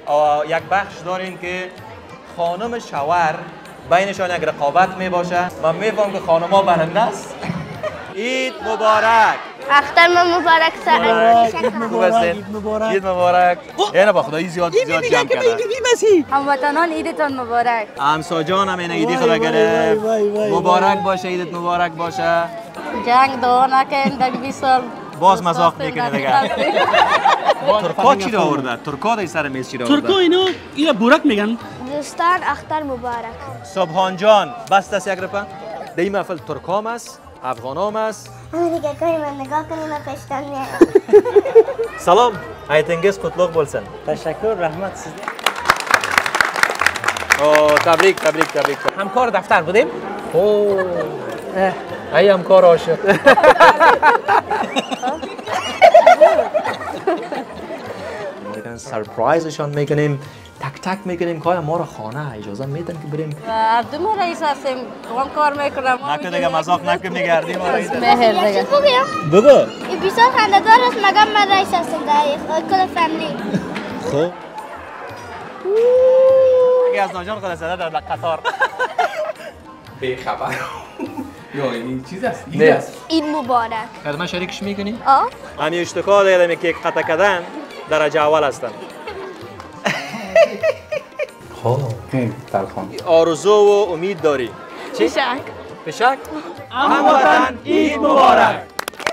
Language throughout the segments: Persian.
یک بخش داریم که خانم شوهر بینشان یک رقابت می باشه. من میفهم که خانم‌ها برنده است. عید مبارک. اختر مبارک عید مبارک. عید مبارک. اینا با خدایی زیاد جمع کرده. هموطنان عیدتان مبارک. همسا جان هم این عیدی خدا گرفت. مبارک باشه، عیدت مبارک باشه. جنگ دعا نکن در 20 سال. باز مزاق میکنه دیگه. ترکا چی را آورده؟ ترکا در سر میز چی را آورده؟ ترکا اینو یا بورک میگن. دوستان اختر مبارک. سبحان جان بس دست یک رپا. در این محفل ترکام است، افغانام است. همه دیگه کاری من نگاه کنیم و پشتان میارم. سلام، ایتنگیز قطلق بولسن. تشکر، رحمت سیدی. تبریک. همکار دفتر بودیم. ای همکار عاشق. سرپرایزشان میکنیم، تک میکنیم که ما را خانه اجازه میدن که بریم. عبدالله رئیس هستیم، هم کار میکنم. نکن دیگه مزاق نکن میگردیم. مهر دیگه. بگو. این بیسار خنده دار است مگم من رئیس هستم در کل فامیلی. خب. یکی از ناجان خدا زده در قطار. بیخبر. یا این چیز است؟ نه. عید مبارک. من شریکش میکنی؟ همین اشتکا دیدم که قطع کردن درجه اول هستن. خب تلخان آرزو و امید داری؟ چی؟ پشک. هموطن عید مبارک.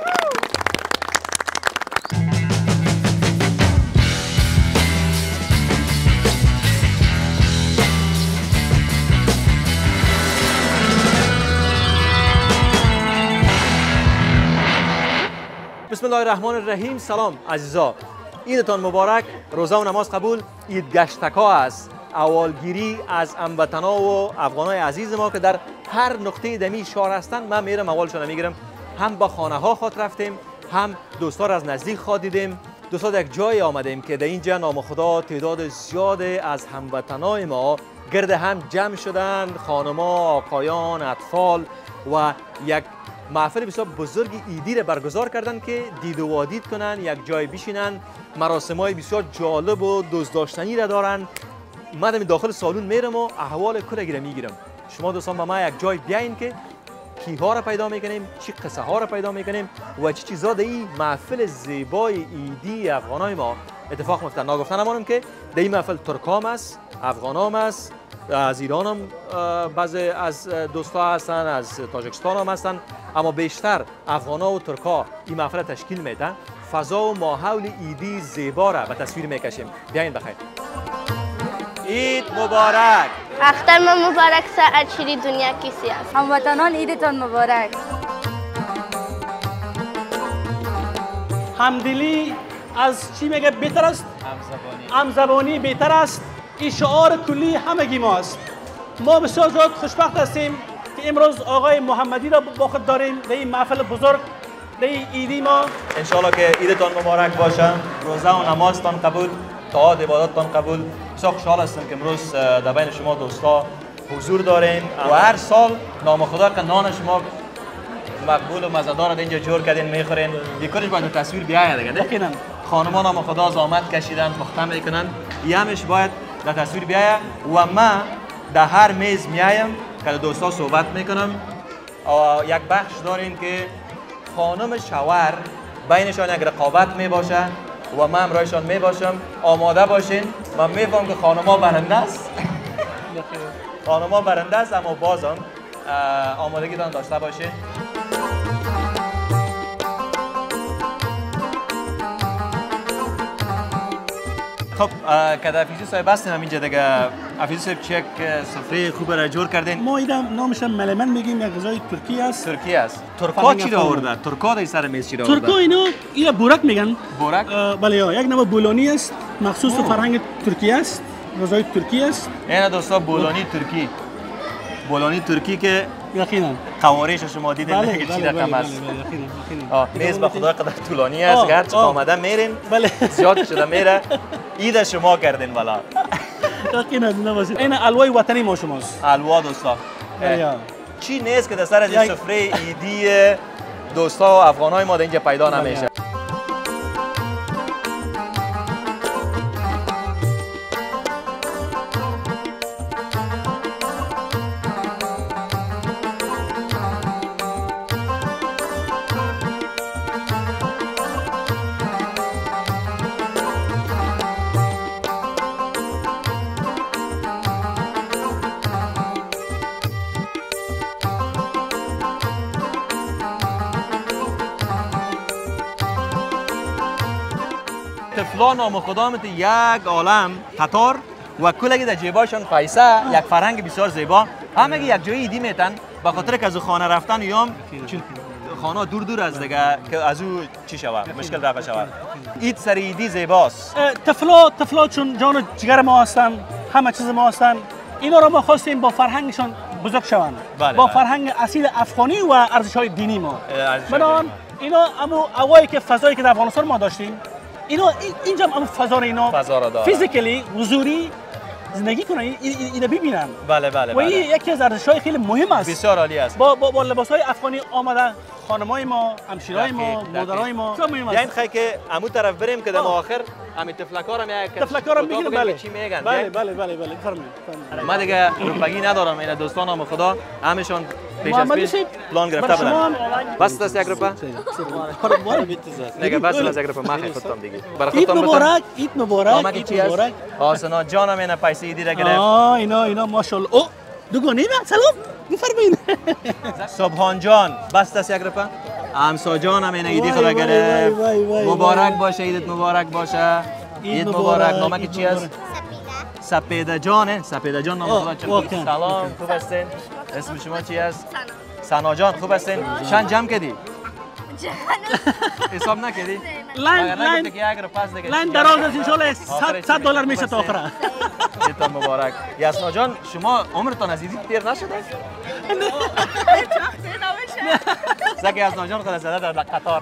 بسم الله الرحمن الرحیم. سلام عزیزا، عیدتان مبارک. روزه و نماز قبول. عید گشتکا است، اولگیری از هموطنا و افغانای عزیز ما که در هر نقطه دمی شهر هستند. من میرم اولشون میگیرم. هم با خانه ها خاط رفتیم، هم دوستا را از نزدیک خاط دیدیم. دوستا یک جای آمدیم که در اینجا نام خدا تعداد زیاد از هموطنای ما گرد هم جمع شدن، خانم‌ها، آقایان، اطفال و یک محفل بسیار بزرگ ایدی را برگزار کردن که دید و وادید کنن، یک جای بشینن، مراسم‌های بسیار جالب و دوست داشتنی را دارن. من داخل سالون میرم و احوال کلگی را میگیرم. شما دوستان با ما یک جای بیاین که کیها را پیدا میکنیم، چی قصه ها را پیدا میکنیم و چی چیزا در این محفل زیبای ایدی افغانای ما اتفاق میفته. ناگفته نمانم که در این محفل ترکام است، افغانام است، از ایران هم بعضی از دوستا هستن، از تاجیکستان هم هستن، اما بیشتر افغانا و ترکا این محفل تشکیل میدن. فضا و ماحول ایدی زیبا را به تصویر میکشیم. بیاین بخیر. عید مبارک. اختر مبارک. ساعت شیری دنیا کسی است. هموطنان عیدتان مبارک. همدلی از چی میگه بهتر است؟ همزبانی بهتر است. این شعار کلی همگی ما است. ما بسیار زیاد خوشبخت هستیم که امروز آقای محمدی را با خود داریم در این محفل بزرگ در این عیدی ما. انشالله که عیدتان مبارک باشه، روزه و نمازتان قبول، طاعات عبادتتان قبول. بسیار خوشحال هستم که امروز در بین شما دوستا حضور داریم و هر سال نام خدا که نان شما مقبول و مزه‌دار را اینجا جور کردین میخورین. یکیش باید تصویر بیاید دیگه. یقینا خانمان نام خدا زحمت کشیدن، مختم میکنن. یهمش باید در تصویر بیاید و من در هر میز میایم که دوستا صحبت میکنم. یک بخش داریم که خانم شوهر بینشان یک رقابت می باشه و من همراهشان می باشم. آماده باشین. من میفهم که خانم‌ها برنده است. خانم‌ها برنده است، اما بازم آمادگیتان داشته باشین. خب که در افیزی صاحب هستیم همینجا دیگه. افیزی صاحب چک سفره خوب را جور کردین. ما ایدم نامش ملمن میگیم، یک غذای ترکی است. ترکی است. ترکا چی را آورده؟ ترکا در سر میز چی را آورده؟ ترکا اینو یا بورک میگن. بورک؟ بله، یک نوع بولونی است، مخصوص فرهنگ ترکیه است، غذای ترکی است. اینا دوستا بولونی ترکی. بولونی ترکی که یقینا قوارش شما دیدین دیگه چی رقم است. میز به خدا قدر طولانی است، گرچه آمده میرین زیاد شده میره. عید شما کردین والا. یقینا نوازید. این الوای وطنی ما شماست. الوا دوستا. چی نیست که در سر این سفره ایدی دوستا و افغانای ما اینجا پیدا نمیشه. طفلا نامخدامت یک عالم قطار و کلگی در جیباشون پیسه یک فرهنگ بسیار زیبا همه یک جایی ایدی میتن به خاطر که از خانه رفتن یام چون خانه دور از دیگه که از او چی شود مشکل رفع شود اید سر ایدی زیباست. طفلا چون جان و جگر ما هستن همه چیز ما هستن اینا رو ما خواستیم با فرهنگشون بزرگ شوند با فرهنگ اصیل افغانی و ارزش‌های دینی ما. بنابراین اینا اما اوایی که فضایی که در افغانستان ما داشتیم اینا اینجا هم فضا اینا فیزیکلی حضوری زندگی کنن اینا ببینن. بله و این یکی از ارزش‌های خیلی مهم است. بسیار عالی است. با لباس‌های افغانی آمده خانمای ما، همشیرای ما، مادرای ما. یعنی خیلی که عمو طرف بریم که در آخر همین تفلکارم یک تفلکارم میگن بله چی میگن بله فرمایید. ما دیگه روپگی ندارم اینا دوستانم خدا همشون پیش از پیش پلان گرفته بودن. بس دست یک روپا نگه بس از یک روپا ما خیلی خودم دیگه عید مبارک عید مبارک آسنا جانم اینا پیسه ایدی را گرفت اینا ماشاءالله او دوگانه سلام بفرمایید سبحان جان بس دست یک روپا امسا جانم اینا ایدی خدا گرفت مبارک باشه عیدت مبارک باشه عید مبارک نامه چی است سپیده جانه سپیده جان نام خدا چطور سلام خوب هستین اسم شما چی است سنا جان خوب هستین چند جمع کردی حساب نکردی لاین دراز است ان شاء الله $100 میشه تا آخره عیدتان مبارک یاسنا جان شما عمرتان از عید دیر نشده زکی یاسنا جان خدا زده در قطار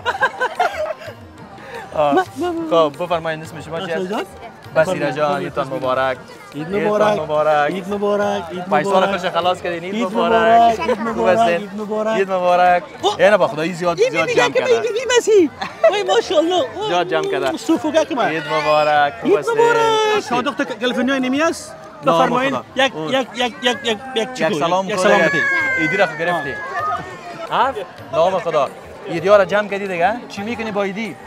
خب بفرمایید اسم شما چی است بصیره جان عیدتان مبارک عید مبارک پیسا رو خلاص کردین عید مبارک عید مبارک اینا با خدایی زیاد جمع کرده وای ماشاءالله زیاد جمع کرده سوفوگا که عید مبارک عید مبارک صادق کالیفرنیا نمی است بفرمایید یک سلام ایدی را گرفتی نام خدا ایدیا را جمع کردی دیگه چی میکنی با ایدی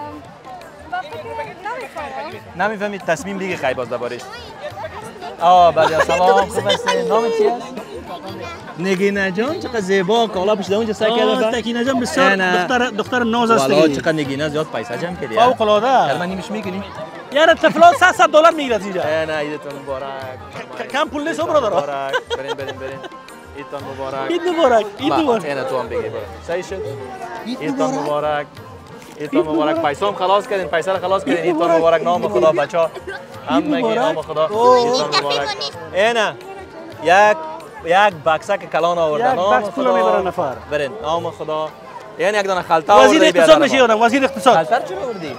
نمیفهمی تصمیم بگی خیلی باز دربارش بله سلام خوب هستین نام چی است نگینه جان چقدر زیبا کالا پوشیده اونجا سعی کرده نگینه جان بسیار دختر ناز است والا چقدر نگینه زیاد پیسه جمع کردی فوق العاده من نیمش میکنی یار طفلا $100 میگیرد اینجا نه عیدتون مبارک کم پول نیست برادر بریم عیدتون مبارک عید مبارک اینا تو هم بگی برو صحیح شد عیدتون مبارک عیدتون مبارک پیسه هم خلاص کردین پیسه رو خلاص کردین عیدتون مبارک نام خدا بچا هم میگی نام خدا عیدتون مبارک اینا یک بکسه که کلان آورده نام خدا نفر برین نام خدا یعنی یک دانه خلطه آورده وزیر اقتصاد میشه وزیر اقتصاد خلطه چرا آوردی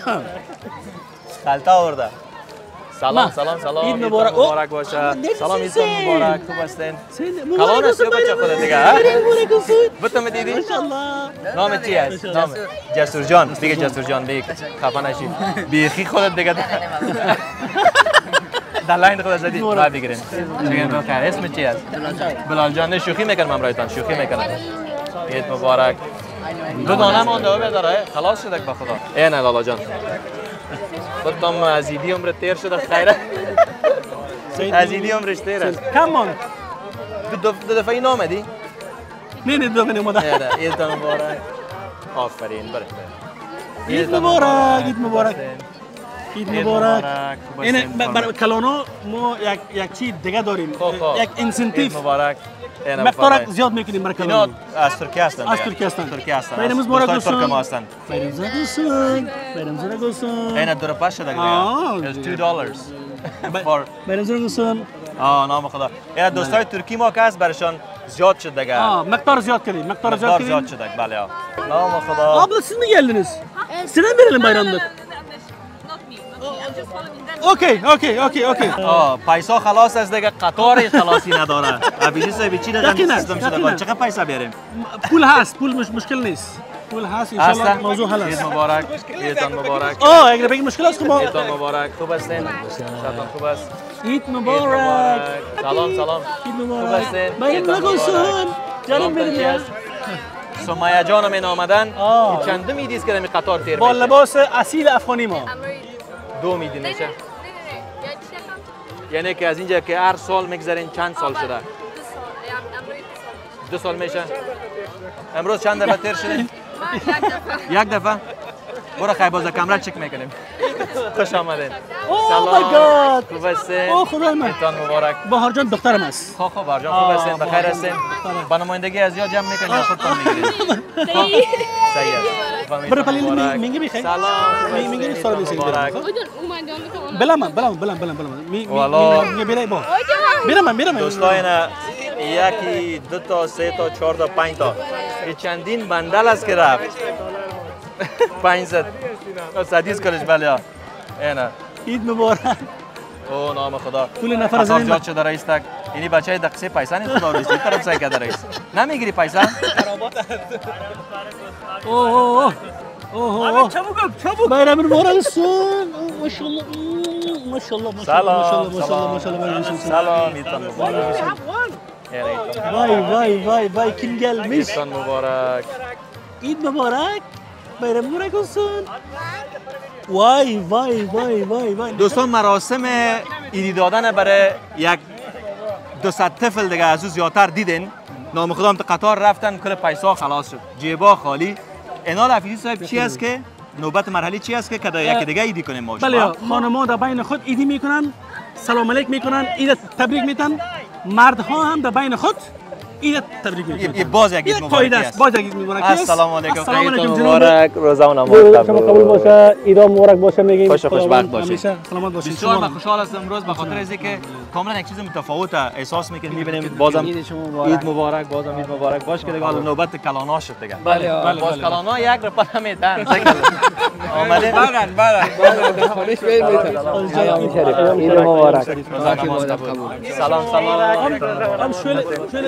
خلطه آورده سلام عید مبارک باشه سلام عیدتون مبارک خوب هستین کلان است یا بچه خودت دیگه بتم دیدی نام چی است نام جسور جان بگه جسور جان بگه خفه نشی بیخی خودت دیگه در لاین خودت زدی باید بگیرین بگیرین بخیر اسم چی است بلال جان شوخی میکنم امرایتان شوخی میکنم عید مبارک دو دانه مانده و بداره خلاص شده به خدا اینه لالا جان خودتم از ایدی عمر تیر شده خیره از ایدی عمرش تیر است کم ماند دو دفعه این آمدی؟ نه دو دفعه نموده عیدتان مبارک آفرین بریم عید مبارک این برای کلانا ما یک چیز دیگه داریم یک انسنتیو مبارک مقدار زیاد میکنیم برای کلانا اینا از ترکیه هستند بیرم مبارک دوست ترک ما هستند بیرم زرا گوسون اینا دور پاش شده دیگه $2 بیرم زرا گوسون نام خدا اینا دوستای ترکی ما که هست برشان زیاد شد دیگه مقدار زیاد کردیم مقدار زیاد شد بله نام خدا abla siz mi geldiniz size verelim bayramlık اوکی پیسا خلاص است دیگه قطار خلاصی نداره ابیجی سه چی رقم سیستم شده چقدر پیسه بیاریم پول هست پول مشکل نیست پول هست ان شاء الله موضوع حل است عید مبارک عیدتان مبارک اگر بگید مشکل است ما عیدتان مبارک خوب هستین شاتان خوب است عید مبارک سلام عید مبارک خوب هستین باید نگوسون جانم بریم سمیه جانم این آمدن چند میدیست که می قطار تیر با لباس اصیل افغانی ما 2 میدی میشه یعنی که از اینجا که هر سال میگذارین چند سال شده 2 سال میشه امروز چند دفعه تیر شده یک دفعه برو خیلی باز کامرا چک میکنیم خوش آمدین. اوه مای گاد. خوب هستین؟ اوه خدای من. عیدتان مبارک. بهار جان دخترم است. خوب بهار جان خوب هستین؟ بخیر هستین؟ با نمایندگی از یا جمع میکنین یا خودتان میگیرین؟ صحیح است. برو پلی میگی بخیر. سلام. میگی سلام مبارک. بلم والا. میگی برای با. میرم. دوستان یکی دو تا سه تا چهار تا پنج تا این چندین بندل است که رفت 500 سدیس کلش بله اینا عید مبارک. او نام خدا پول نفر از این زیاد شده رئیس تک اینی بچه دقیقه پیسه نیست خدا رئیس این طرف سعی کرده رئیس نمیگیری پیسه اوه چابک bayram مبارک سون ماشاءالله سلام عیدتان مبارک وای kim gelmiş عیدتان مبارک عید مبارک bayram مبارک olsun وای دوستان مراسم عیدی دادن برای یک 200 طفل دیگه از او زیادتر دیدین نام خدا هم قطار رفتن کل پیسا خلاص شد جیبا خالی اینا رفیقی صاحب چی است که نوبت مرحله چی است که کدا یک دیگه عیدی کنیم ما بله خانم‌ها در بین خود عیدی میکنن سلام علیک میکنن عید تبریک میتن مردها هم در بین خود عید تبریک میکنن یه باز یک عید مبارک است باز یک عید مبارک است السلام علیکم السلام علیکم مبارک روزه و نماز قبول باشه عید مبارک باشه میگیم خوشبخت باشید سلامت باشید بسیار من خوشحال هستم امروز به خاطر اینکه کاملا یک چیز متفاوت احساس میکنیم میبینیم بازم عید مبارک بازم عید مبارک باش که دیگه حالا نوبت کلانا شد دیگه بله باز کلانا یک رو پا نمیدن آمده بله خانش بیر میتونم عید مبارک نماز قبول سلام هم شوله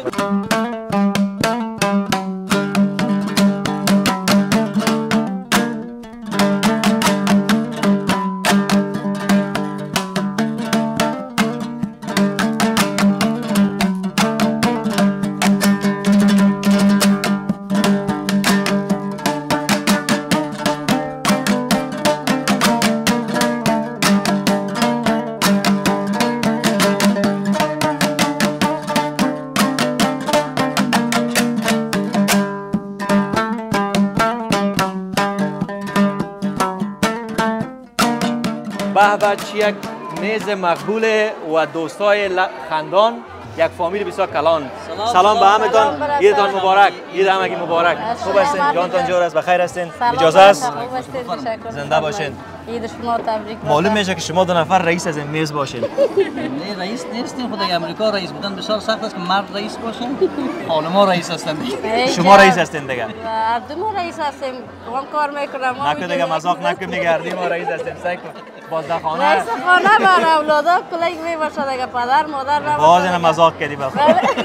به یک میز مقبول و دوستای خندان یک فامیل بسیار کلان سلام به همتان عیدتان مبارک عید همگی مبارک خوب هستین جانتان جور است بخیر هستین اجازه است زنده باشین عید شما تبریک معلوم میشه که شما دو نفر رئیس از این میز باشین نه رئیس نیستیم خدای امریکا رئیس بودن بسیار سخت است که مرد رئیس باشن خانم ها رئیس هستن شما رئیس هستین دیگه هر دو ما رئیس هستیم هم کار میکنم نکن دیگه مذاق نکن میگردیم ما رئیس هستیم سعی کن بازده خانه رئیس خانه بر اولادا کلیگ میباشه دیگه پدر مادر نباشه باز اینا مذاق کردی بخور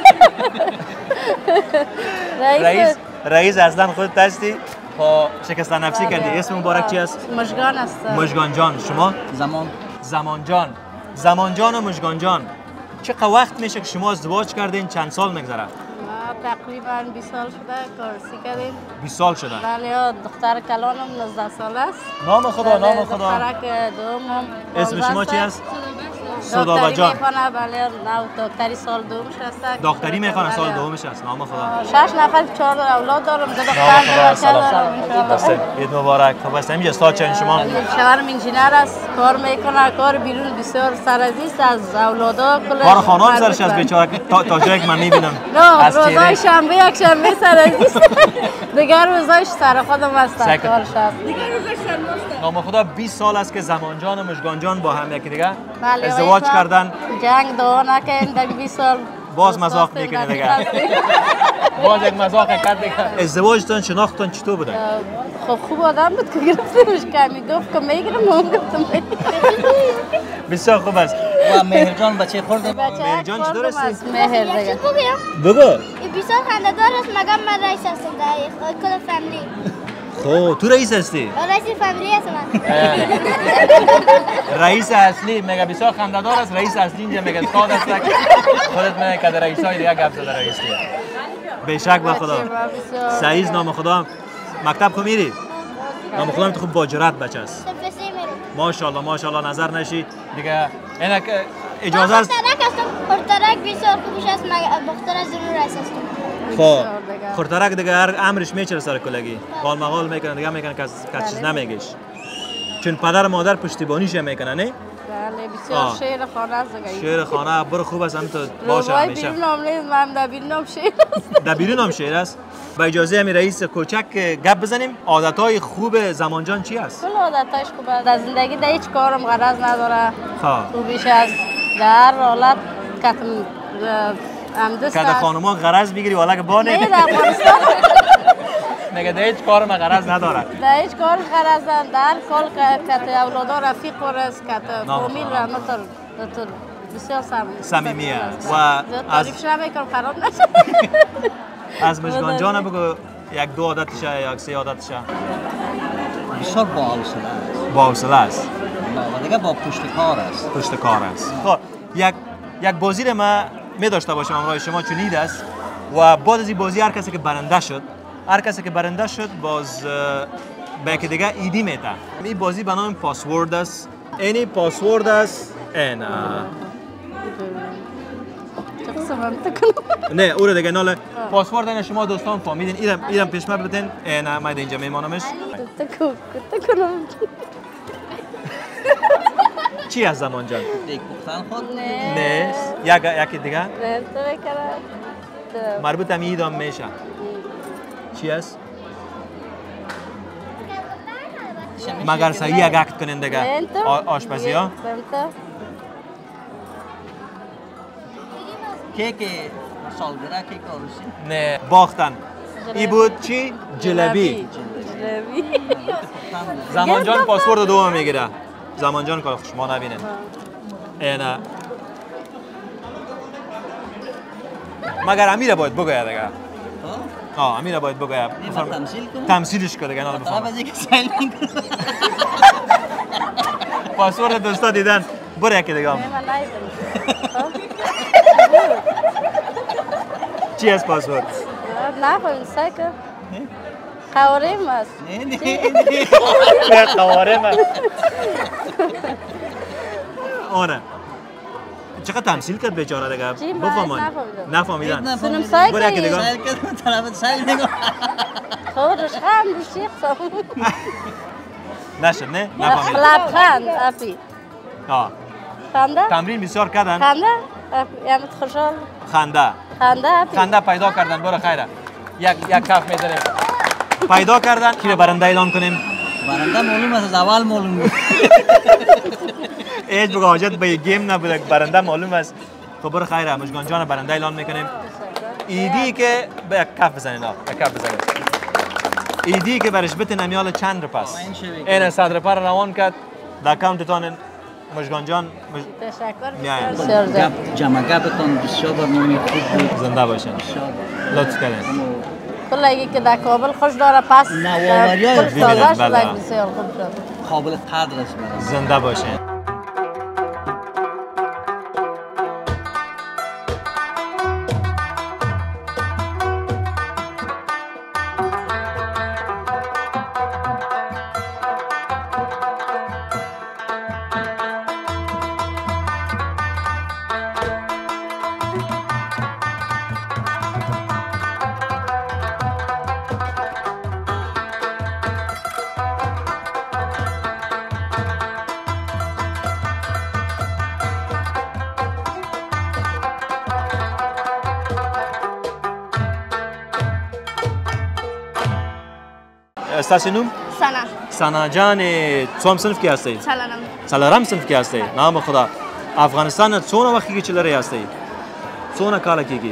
رئیس اصلا خودت هستی با شکستن نفسی کردی اسم مبارک چی است؟ مشگان است مشگان جان شما؟ زمان جان و مشگان جان چقدر وقت میشه که شما ازدواج کردین چند سال میگذره؟ تقریبا 20 سال شده کارسی کردیم 20 سال شده بله دختر کلانم 19 سال است نام خدا دخترک دومم اسم شما چی است؟ سودابه جان میخوانه بله نو دکتری سال دومش است دکتری میخوانه سال دومش است نام خدا 6 نفر 4 اولاد دارم دو دختر بچه دارم عید مبارک خب است اینجا استاد چه شما شوهرم انجینیر است کار میکنه کار بیرون بسیار سرازیست از اولادا کار خانم سرش از بیچاره تا جایی که من میبینم نه روزای شنبه یک شنبه سرازیست دیگر روزایش سر خودم است کارش است دیگر روزای شنبه است نام خدا 20 سال است که زمان جان و مشگان جان با هم یکی دیگه بله ازدواج کردن جنگ دعا نکردن در 20 سال باز مذاق میکنه دیگه باز یک مذاق کرد دیگه ازدواجتون شناختتون چطور بوده خب خوب آدم بود که گرفتیمش کمی گفت که میگیرم من گفتم بسیار خوب است و مهرجان بچه خورده مهرجان چطور هستی مهر دیگه بگو این بسیار خنده‌دار است مگم من رئیس هستم در کل فامیلی خب تو رئیس هستی رئیس فامیلی هستم رئیس اصلی میگه بسیار خنده‌دار است رئیس اصلی اینجا میگه استاد است خودت میگه که رئیسای دیگه گپ زده رئیس به شک به خدا سعید نام خدا مکتب کو میری نام خدا تو خوب با جرأت بچه است ماشاءالله نظر نشی دیگه اینا اجازه است خورترک بسیار خوبش است بختر از ضرور رئیس هستم خب خورترک دیگه هر امرش میچره سر کلگی قال مقال میکنه دیگه میکنه کس چیز نمیگیش چون پدر مادر پشتیبانیش میکنن نه؟ بله بسیار شعر خانه است دیگه. شعر خانه برو خوب است همینطور باشه همیشه. بیرون هم نیست من در بیرون هم شعر است. در بیرون هم شعر است. با اجازه همین رئیس کوچک گپ بزنیم عادتهای خوب زمانجان چی است؟ کل عادتایش خوبه در زندگی در هیچ کارم غرض نداره. ها خوبیش است در حالت کتم همدست که خانوما غرض بگیری والا که بانه نه در افغانستان نگه در هیچ کارم غرض نداره در هیچ کار غرض نداره در کل کت اولادا رفیق ورست کت فامیل را مثل بسیار صمیمی است و از تعریفش نمیکنم خراب نشه از مشگان جان بگو یک دو عادتشه یا یک سه عادتشه بسیار با حوصله است. با حوصله است و دیگه با پشت کار است. پشت کار است. خب یک بازی رو ما می داشته باشم همراه شما چنید است و بعد از این بازی هر کسی که برنده شد باز به یکی دیگه ایدی میده. این بازی به نام پاسورد است. اینی پاسورد است. اینا نه او رو دیگه ناله پاسورد این شما دوستان فهمیدین ایرم پیش ما بدین اینا ما اینجا میمانمش چی از زمان جان؟ دیگه پختن خود؟ نه یکی دیگه؟ مربوط هم ایدام میشه چی است؟ مگر صحیح یک اکت کنین دیگه آشپزی ها؟ کیک سالگرد کیک عروسی؟ نه باختن ای بود چی؟ جلبی زمان جان پاسپورت دوم میگیره زمان جان کار شما نبینن اینا مگر امیر باید بگوید دیگه امیر باید بگوید تمثیلش کنه دیگه طرف از یک سایل میکنه پاسپورت دوستا دیدن برو یکی دیگه چی است پاسپورت؟ نه فهمید سایکر قوارم است نه قوارم است آنه چقدر تمثیل کرد بیچاره دیگه بفهمن نفهمیدن سنم سایکر برو یکی دیگه سایل کرد طرف سایل نگاه خودش خند شیخ نشد نه نفهمیدن لبخند افی خنده تمرین بسیار کردن خنده یعنی خوشحال خنده پیدا کردن برو خیره یک کف میذاریم پیدا کردن کی رو برنده اعلام کنیم برنده معلوم است از اول معلوم بود هیچ بگو حاجت به گیم نبوده برنده معلوم است خب برو خیره مشگان جان برنده اعلام میکنیم ایدی که به یک کف بزنین یک کف بزنین ایدی که برش بتین امیال چند رو پس این 100 روپیه روان کرد در اکاونتتان مشگان جان تشکر جمع گپتان بسیار برنامه خوب بود زنده باشین لطف کردین کلایی که در کابل خوش داره پس نوآوری‌های کل تازه شده بسیار خوب شد قابل قدر است برای زنده باشین استاسی نوم؟ سنا جان چوم صنف کی هستی؟ سالارم صنف کی هستی؟ نام خدا افغانستان چون وقتی که چلری هستی؟ چون کالا کیگی؟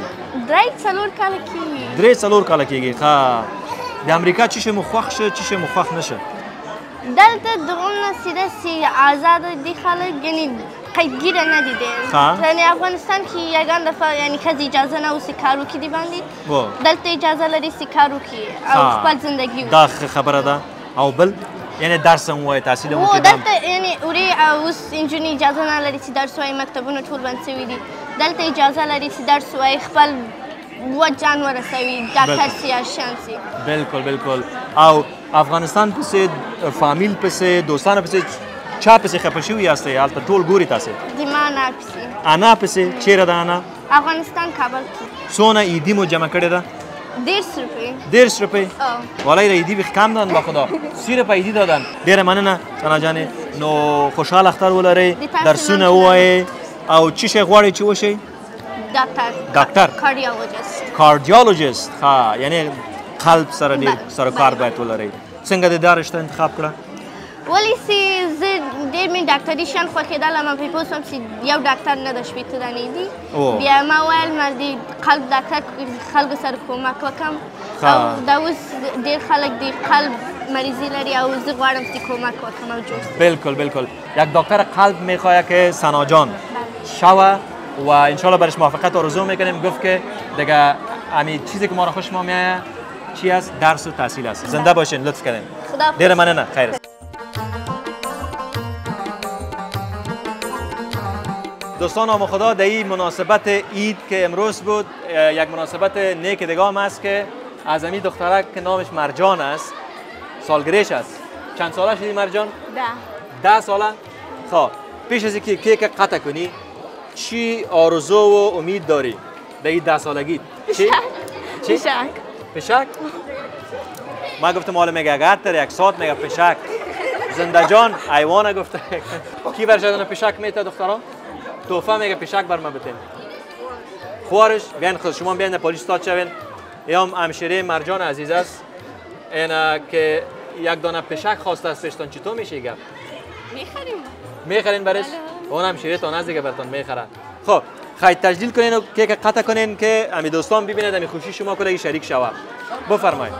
درې څلور کاله کیږي ښه د امریکا چی شمو خوښ شه چی شمو خوښ نشه دلته دغونه سیده سی آزاد دي خلک یعنی قیدگیر ندیده یعنی افغانستان کې یگان دفعه یعنی کسی اجازه نه اوسی کارو کی دی باندې دلته اجازه لري سی کارو کی او خپل زندگی دا خبره ده او بل یعنی درس هم وای تحصیل هم وکړم دلته یعنی اوري اوس انجونی اجازه نه لري سی درس وای مکتبونه ټول بند شوي دي دلته اجازه لري سی درس وای خپل و جان ورسوي ډاکټر سیاشان سی بالکل او افغانستان پسې فامیل پسې دوستانه پسې چا پسې خپه شوي یاستئ هلته ټول ګوري تاسې د ما انا پسې انا پسې چیرې ده انا افغانستان کابل کې څونه عیدي مو جمع کړې ده 200 روپیه والای ایدی بخ کم دادن با خدا 30 روپیه ایدی دادن دیر مننه سنا جان نو خوشحال اختر ولاره در سونه وای او چی شي غواړي چې وشي دکتر کاردیولوژیست ها یعنی قلب سره ډیر سره کار باید ولري څنګه د دارشته انتخاب کړه ولی سی زه ډیر می ډاکټري شان خوښېدله ما پې پوه شوم چې یو ډاکټر نه د شپېته دانې دي بیا ما ویل ما د قلب ډاکټر خلکو سره کومک وکړم او دا اوس ډیر خلک د قلب مریضی لري او زه غواړم چې کومک وکړم او جوړ بالکل بالکل یک دکتر قلب میخواد که سنا جان شوه و انشالله برش موفقیت آرزو میکنیم گفت که دیگه همین چیزی که ما را خوش ما میایه چی است درس و تحصیل است زنده باشین لطف کردین دیر ممنون خیر است دوستان نام خدا در این مناسبت عید که امروز بود یک مناسبت نیک دیگه هم است که از همین دخترک که نامش مرجان است سالگریش است چند ساله شدی مرجان 10 ساله خب پیش از اینکه کیک قطع کنی چی آرزو و امید داری در این 10 سالگی چی پشک ما گفتم حالا میگه اگر تر یک ساعت میگه پشک زنده جان حیوان گفته کی برشدن پشک میته دخترا توفه میگه پشک بر ما بتین خوارش بیان خود شما بیان پلیس استاد شوین یا همشیره مرجان عزیز است اینا که یک دانه پشک خواسته از پشتان چطور میشه گپ میخرین برش اون همشیره تا نزدیک براتون میخره خب خواهید تجلیل کنین و کیک قطع کنین که امی دوستان ببینید امی خوشی شما کلی شریک شوه بفرمایید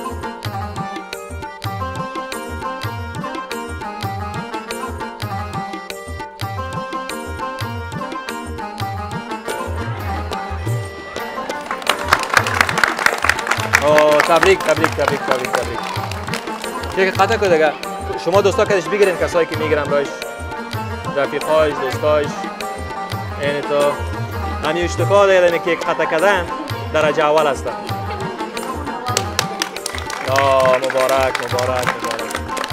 تبریک تبریک تبریک تبریک تبریک کیک قطع کنید دیگه شما دوستا کدش بگیرین کسایی که میگیرن رایش رفیقاش دوستاش یعنی تو همین اشتفا دیدن که قطع کردن درجه اول هستن مبارک مبارک مبارک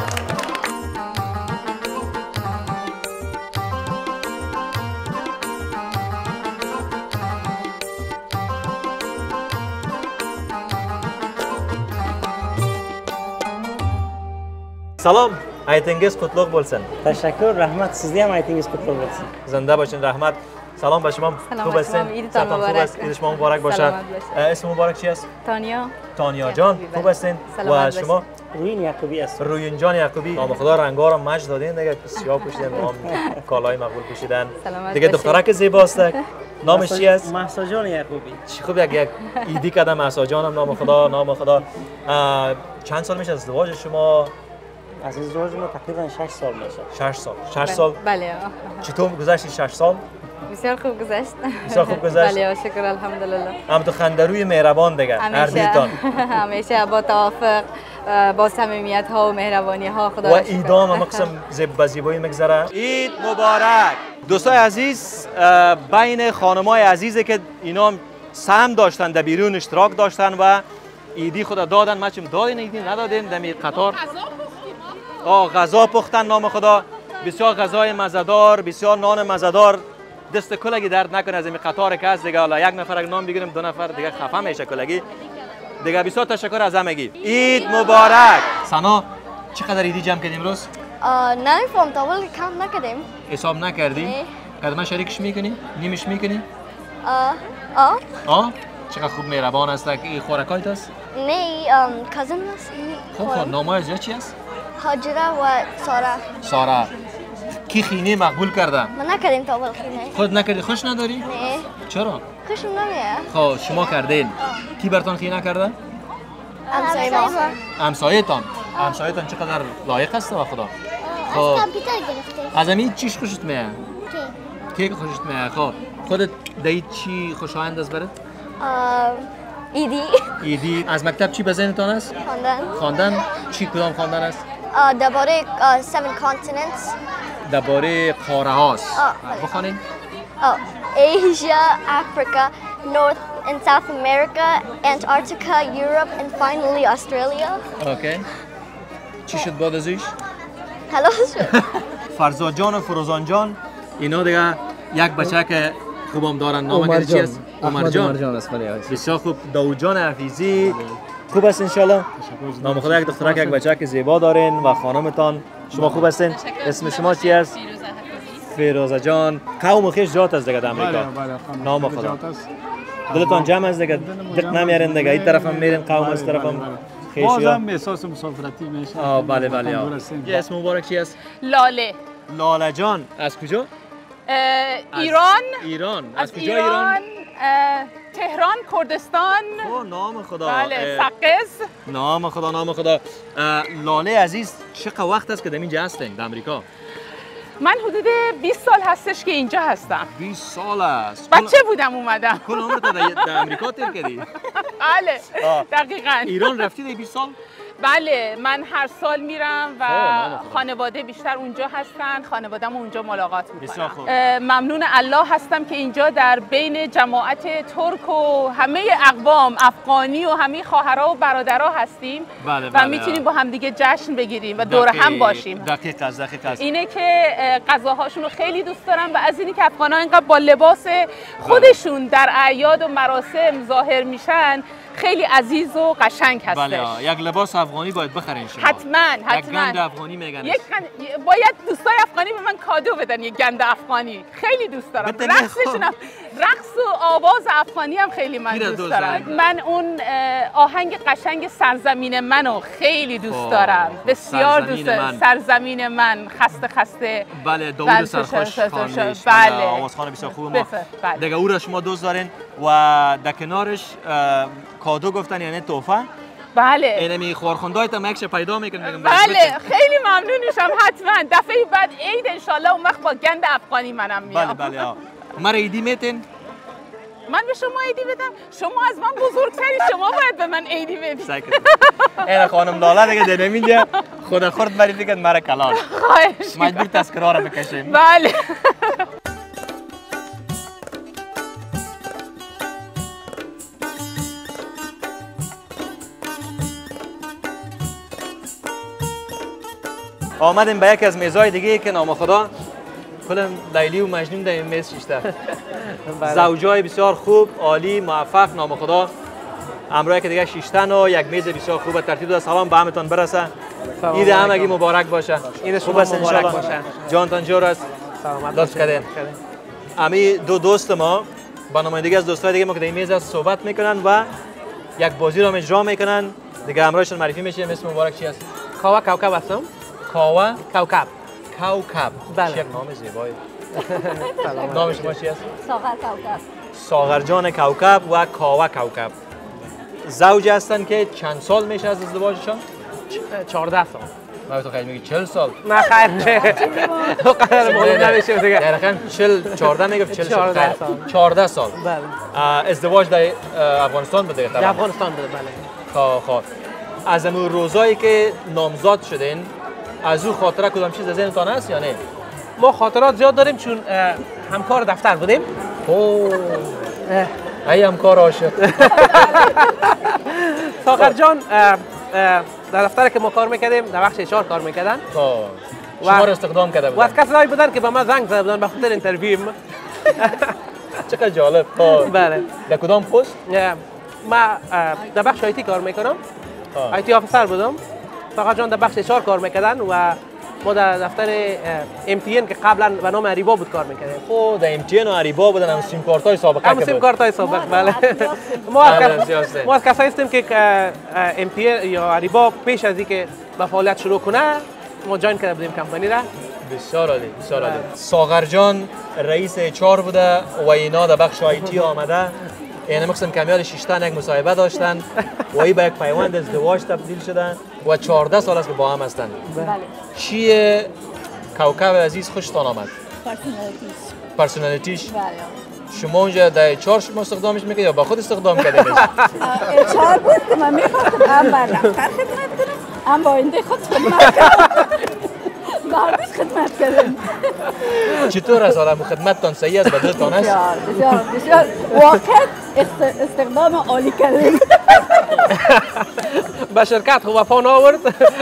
سلام ایتنگیز قطلوق بولسن تشکر رحمت سیزی هم ایتنگیز قطلوق بولسن زنده باشین رحمت سلام به شما خوب هستین عیدتان مبارک عید شما مبارک باشه اسم مبارک چی است تانیا جان خوب هستین و شما روین یعقوبی است روین جان یعقوبی نام خدا رنگا رو مجد دادین دیگه سیاه پوشیدن نام کالای مقبول پوشیدن دیگه دخترک زیباست نامش چی است مهسا جان یعقوبی چی خوب یک ایدی کردم مهسا جانم نام خدا چند سال میشه ازدواج شما از ازدواج ما تقریبا 6 سال میشه 6 سال بله چطور گذشت 6 سال بسیار خوب گذشت بسیار خوب گذشت بله شکر الحمدلله هم تو خندروی مهربان دیگه هر دیتان همیشه با توافق با صمیمیت ها و مهربانی ها خدا و ایدام هم قسم زیبایی میگذره عید مبارک دوستای عزیز بین خانمای عزیزی که اینا سهم داشتن در بیرون اشتراک داشتن و ایدی خدا دادن ما چیم دادین ایدی ندادین دمی قطار غذا پختن نام خدا بسیار غذای مزه‌دار بسیار نان مزه‌دار دست کلگی درد نکنه از این قطار که هست دیگه حالا یک نفر اگه نام بگیریم 2 نفر دیگه خفه میشه کلگی دیگه بسیار تشکر از همگی عید مبارک سنا چقدر ایدی جمع کردیم امروز نمیفهم تا ولی کم نکردیم حساب نکردی قدما شریکش میکنی نیمش میکنی چقدر خوب مهربان است که خوراکایت است نه کازن است خب نامای از چی است هاجره و سارا کی خینه مقبول کرده من نکردیم تا خینه خود نکردی خوش نداری نه چرا خوشم نمیاد خب شما کردین کی براتون خینه کرده همسایه‌تان چقدر لایق است و خدا خب از همین چیش خوشت میاد کیک خوشت میاد خب خودت دید چی خوشایند است برات ایدی از مکتب چی به ذهنتان است خواندن چی کدام خواندن است درباره 7 continents درباره قاره هاست بخوانید Asia, Africa, North and South America, Antarctica, Europe and finally Australia. اوکی چی شد بعد ازش؟ خلاص شد فرزاد جان و فروزان جان اینا دیگه یک بچه که خوبم دارن نام چی است؟ عمرجان است. بسیار خوب. داوود جان حفیظی خوب است انشالله؟ نام خدا یک دخترک یک بچه که زیبا دارین و خانمتان شما خوب هستین؟ اسم شما چی است؟ فیروزه جان. قوم خویش جات است دیگه در امریکا. نام خدا. دلتان جمع است دیگه، دق نمیارین دیگه، این طرف هم میرین قوم از طرف هم خیشیا. بازم احساس مسافرتی میشه. بله بله. یه اسم مبارک چی است؟ لاله. لاله جان از کجا؟ ایران. ایران. از کجا ایران؟ تهران، کردستان. نام خدا. بله، سقز. نام خدا نام خدا. لاله عزیز چقدر وقت است که در اینجا هستین در امریکا؟ من حدود 20 سال هستش که اینجا هستم. 20 سال است. بچه بودم اومدم. کل عمرت در امریکا تیر کردی؟ بله دقیقاً. ایران رفتی در 20 سال؟ بله من هر سال میرم و خانواده بیشتر اونجا هستن، خانواده‌مو اونجا ملاقات میکنم. ممنون الله هستم که اینجا در بین جماعت ترک و همه اقوام افغانی و همه خواهرها و برادرها هستیم. و میتونیم با همدیگه جشن بگیریم و دور هم باشیم. دقیق است. اینه که غذاهاشون رو خیلی دوست دارم و از اینی که افغان‌ها اینقدر با لباس خودشون در اعیاد و مراسم ظاهر میشن خیلی عزیز و قشنگ هستش. بله یک لباس افغانی باید بخرین شما. حتما. یک گند افغانی میگن. باید دوستای افغانی به من کادو بدن یک گند افغانی. خیلی دوست دارم. رقص و آواز افغانی هم خیلی من دوست دارم. من اون آهنگ قشنگ سرزمین منو خیلی دوست دارم. بسیار دوست دارم. سرزمین من خسته. بله داوود سرخوش خانش. بله آوازخوان بسیار خوب ما. دیگه او را شما دوست دارین و در کنارش کادو گفتن یعنی تحفه؟ بله. اینمی خورخوندایت هم یکش پیدا میکنن. بله خیلی ممنون میشم حتما. دفعه بعد عید انشالله اون وقت با گند افغانی منم میام. بله مرا عیدی میتین؟ من به شما عیدی بدم؟ شما از من بزرگتری، شما باید به من عیدی بدید. این خانم لاله دیگه در اینجا خدا خورد بری دیگه مرا کلان. خواهش مجبور تذکره را بکشیم. بله. آمدیم به یکی از میزهای دیگه که نام خدا کل لیلی و مجنون در این میز شیشته. زوجای بسیار خوب، عالی، موفق نام خدا. امروز که دیگه شیشتن و یک میز بسیار خوب ترتیب داده. سلام به همتون برسه. عید همگی مبارک باشه. عید شما مبارک باشه. جانتان جور است. لطف کردین. امی دو دوست ما با نمایندگی از دوستای دیگه ما که در این میز صحبت میکنن و یک بازی رو اجرا میکنن. دیگه همراهشون معرفی میشه. اسم مبارک چی است؟ کاوا کوکب هستم. کاوا کوکب. بله. یک نام زیبایی. نام شما چی است؟ ساغر کوکب. ساغر جان کوکب و کاوا کوکب. زوج هستن که چند سال میشه از ازدواجشون؟ 14 سال. من تو خیلی میگی 40 سال. نه خیر. تو قرار معلوم نمیشه دیگه. دقیقاً 14 میگه 40 سال. 14 سال. بله. ازدواج در افغانستان بوده در افغانستان بوده بله. خب از امروز روزایی که نامزاد شدین از او خاطره کدام چیز از ذهنتان هست یا نه؟ ما خاطرات زیاد داریم چون همکار دفتر بودیم. ای همکار عاشق. ساغر جان در دفتری که ما کار میکردیم در بخش HR کار میکردن. شما رو استخدام کرده بودن. و از کسایی بودن که به من زنگ زده بودن به خاطر اینترویو. چقدر جالب. بله. در کدام پست؟ ما در بخش آیتی کار میکنم. آیتی آفیسر بودم. ساغر جان در بخش HR کار میکردن و ما در دفتر MTN که قبلا به نام اریبا بود کار میکردیم. خب در MTN و اریبا بودن هم سیم کارتای سابقه هم سیم کارتای سابق بله. ما از کسایی هستیم که MTN یا اریبا پیش از اینکه به فعالیت شروع کنه ما جوین کرده بودیم کمپانی را. بسیار عالی بسیار عالی. ساغر جان رئیس HR بوده و اینا در بخش آیتی آمده. یعنی مقصد کمیاد 6 تا یک مصاحبه داشتن و ای به یک پیوند ازدواج تبدیل شدن و 14 سال است که با هم هستن. بله. چیه کوکب عزیز خوشتان آمد؟ پرسونالیتیش. بله. شما اونجا در HR شما استخدامش میکنید یا با خود استخدام کردینش؟ HR بود که من میخواستم هم بر دفتر خدمت کنم هم با آینده خود خدمت کنم. بعدش خدمت کردیم. چطور است حالا خدمتتان صحیح است بدلتان است؟ بسیار بسیار واقعا استخدام عالی کردیم. به شرکت خوب وفا نآورد.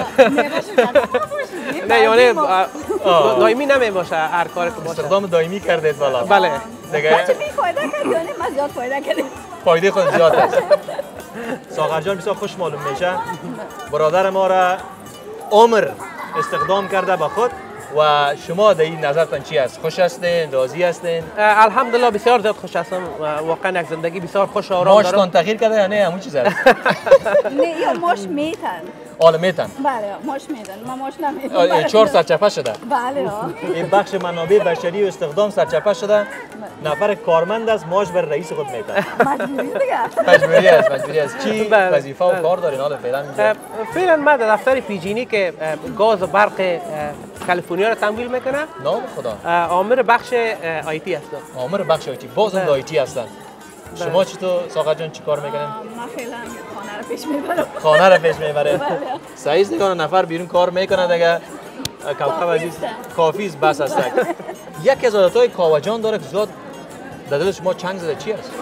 نه یعنی دائمی نمی باشه هر کاری که باشه. استخدام دائمی کردید والا. بله. دیگه چه فایده کرد یعنی ما زیاد فایده کردیم. فایده خود زیاد است. ساغر جان بسیار خوش معلوم میشه. برادر ما را عمر استخدام کرده به خود و شما در این نظرتان چی است؟ خوش هستین؟ راضی هستین؟ الحمدلله بسیار زیاد خوش هستم. واقعا یک زندگی بسیار خوش و آرام دارم. ماشتان تغییر کرده یا نه همون چیز است؟ نه یا ماش میتن. حالا میتن؟ بله ماش میتن. ما ماش نمیتن. 4 سرچپه شده. بله. این بخش منابع بشری و استخدام سرچپه شده. نفر کارمند است ماش بر رئیس خود میتن. مجبوری دیگه. مجبوری است. چی وظیفه و کار دارین حالا فعلا اینجا؟ فعلا من در دفتر پیجینی که گاز و برق کالیفرنیا را تمویل میکنه. نام خدا. آمر بخش آیتی هستم. آمر بخش آیتی. بازم آیتی هستن. شما چطور ساغر جان چی کار میکنین؟ من فعلا خانه رو پیش میبرم. خانه رو پیش میبره. صحیح است دیگه نفر بیرون کار میکنه دیگه. کوكب عزیز کافی است بس است. یکی از عادتهای کاوجان داره که زیاد در دل شما چنگ زده چی است؟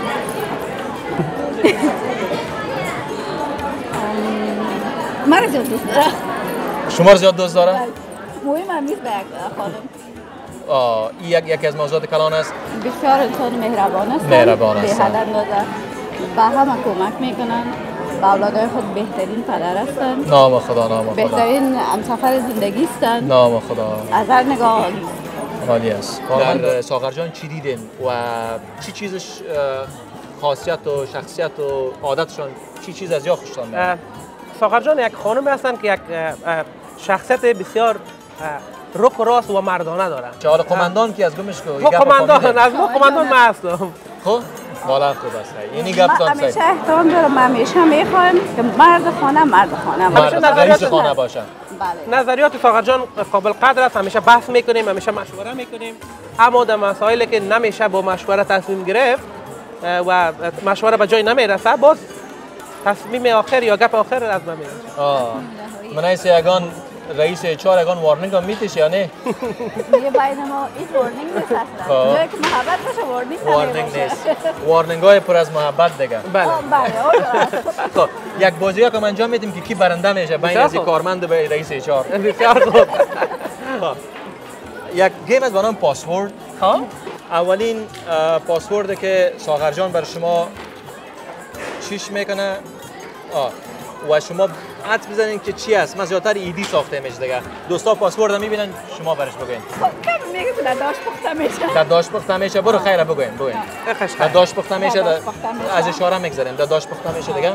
من زیاد دوست دارم. شما رو زیاد دوست داره؟ مهم هم نیست به یک خانم. یکی از موضوعات کلان است. بسیار انسان مهربان است. مهربان است. به حد اندازه به همه کمک میکنن. به اولادای خود بهترین پدر هستند. نام خدا نام خدا. بهترین همسفر زندگی هستند. نام خدا. از هر نگاه عالی است. در ساغر جان چی دیدین و چی چیزش خاصیت و شخصیت و عادتشون چی چیز از یا خوشتان میاد؟ ساغر جان یک خانم هستند که یک شخصیت بسیار رک و راست و مردانه دارن. چه حالا قماندان کی از گمش کو؟ قماندان از ما قماندان ما هستم. خب والا خوب است. یعنی گپ تان همیشه احترام دارم. همیشه میخوایم که مرد خانه همیشه نظریات خانه باشن. بله. نظریات ساغر جان قابل قدر است. همیشه بحث میکنیم، همیشه مشوره میکنیم. اما در مسائلی که نمیشه با مشوره تصمیم گرفت و مشوره به جای نمیرسه باز تصمیم آخر یا گپ آخر از ما میاد. من ایست یگان رئیس HR یگان وارنینگ هم میتیش یا نه؟ میگه باید ما هیچ وارنینگ نیست اصلا. جایی که محبت باشه وارنینگ نیست. وارنینگ های پر از محبت دیگه. بله. خب یک بازی که انجام میدیم که کی برنده میشه بین از کارمند و رئیس HR. بسیار خوب. یک گیم از به نام پاسورد. اولین پاسورد که ساغر جان بر شما چیش میکنه و شما حدس بزنین که چی است. من زیادتر ایدی ساخته میشه دیگه. دوستا پاسورد میبینن شما برش بگوین. میگه که داش پخته میشه. در داش پخته میشه. برو خیره بگوین. در داش پخته میشه. از اشاره میگذاریم. در داش پخته میشه دیگه.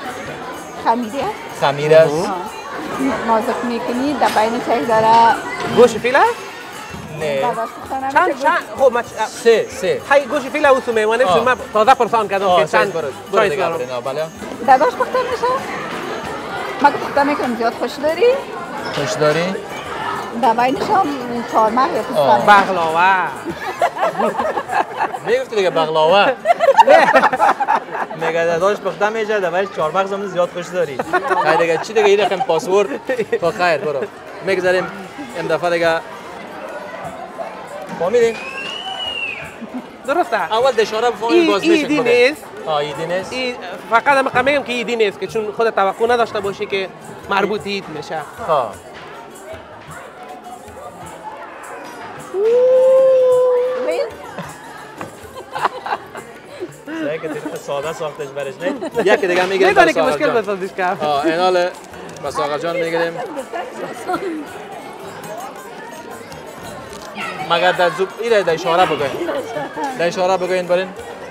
خمیره است. نازک میکنی در بین چه داره گوش فیله؟ نه. چند خب سه. های گوش فیله اوسو میمونه چون من تازه پرسان کردم که چند چایس دارم. بله. داداش پخته میشه؟ ما که پخته میکنم زیاد خوش داری؟ خوش داری؟ در بینش هم چهارمغز یا پستان بغلاوه. میگفتی دیگه بغلاوه. میگه داداش پخته میشه در بینش چهارمغز هم زیاد خوش داری. خیر دیگه چی دیگه این رقم پاسورد تا خیر برو. میگذاریم این دفعه دیگه فهمیدین؟ درسته. اول اشاره بفهمید باز میشه. ایدی نیست. ایدی نیست. فقط هم میگم که ایدی نیست که چون خود توقع نداشته باشی که مربوط اید میشه. که دیگه ساده ساختش برش نه. یکی دیگه میگیریم. میدونی که مشکل بسازیش کرد. این حاله با ساغر جان میگیریم. مگر در زوب ایره در اشاره بگوین. در اشاره بگوین برین.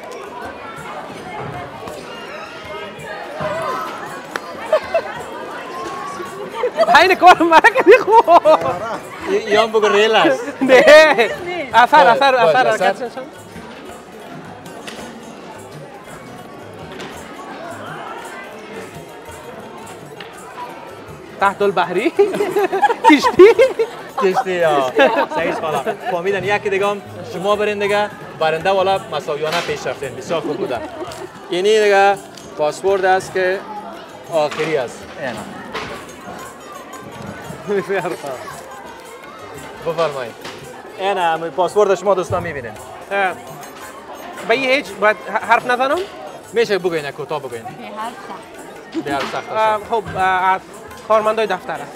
این کار مرا کردی خوب. یا هم بگو ریل است. نه. اثر. تحت البحری کشتی صحیح حالا فهمیدن. یکی دیگه هم شما برین دیگه برنده والا مساویانه پیش رفتین. بسیار خوب بوده. اینی دیگه پاسورد است که آخری است. بفرمایید. این پاسورد شما دوستان میبینین. به هیچ باید حرف نزنم؟ میشه بگوین کوتاه بگوین. به حرف سخت. خب از کارمندای دفتر است.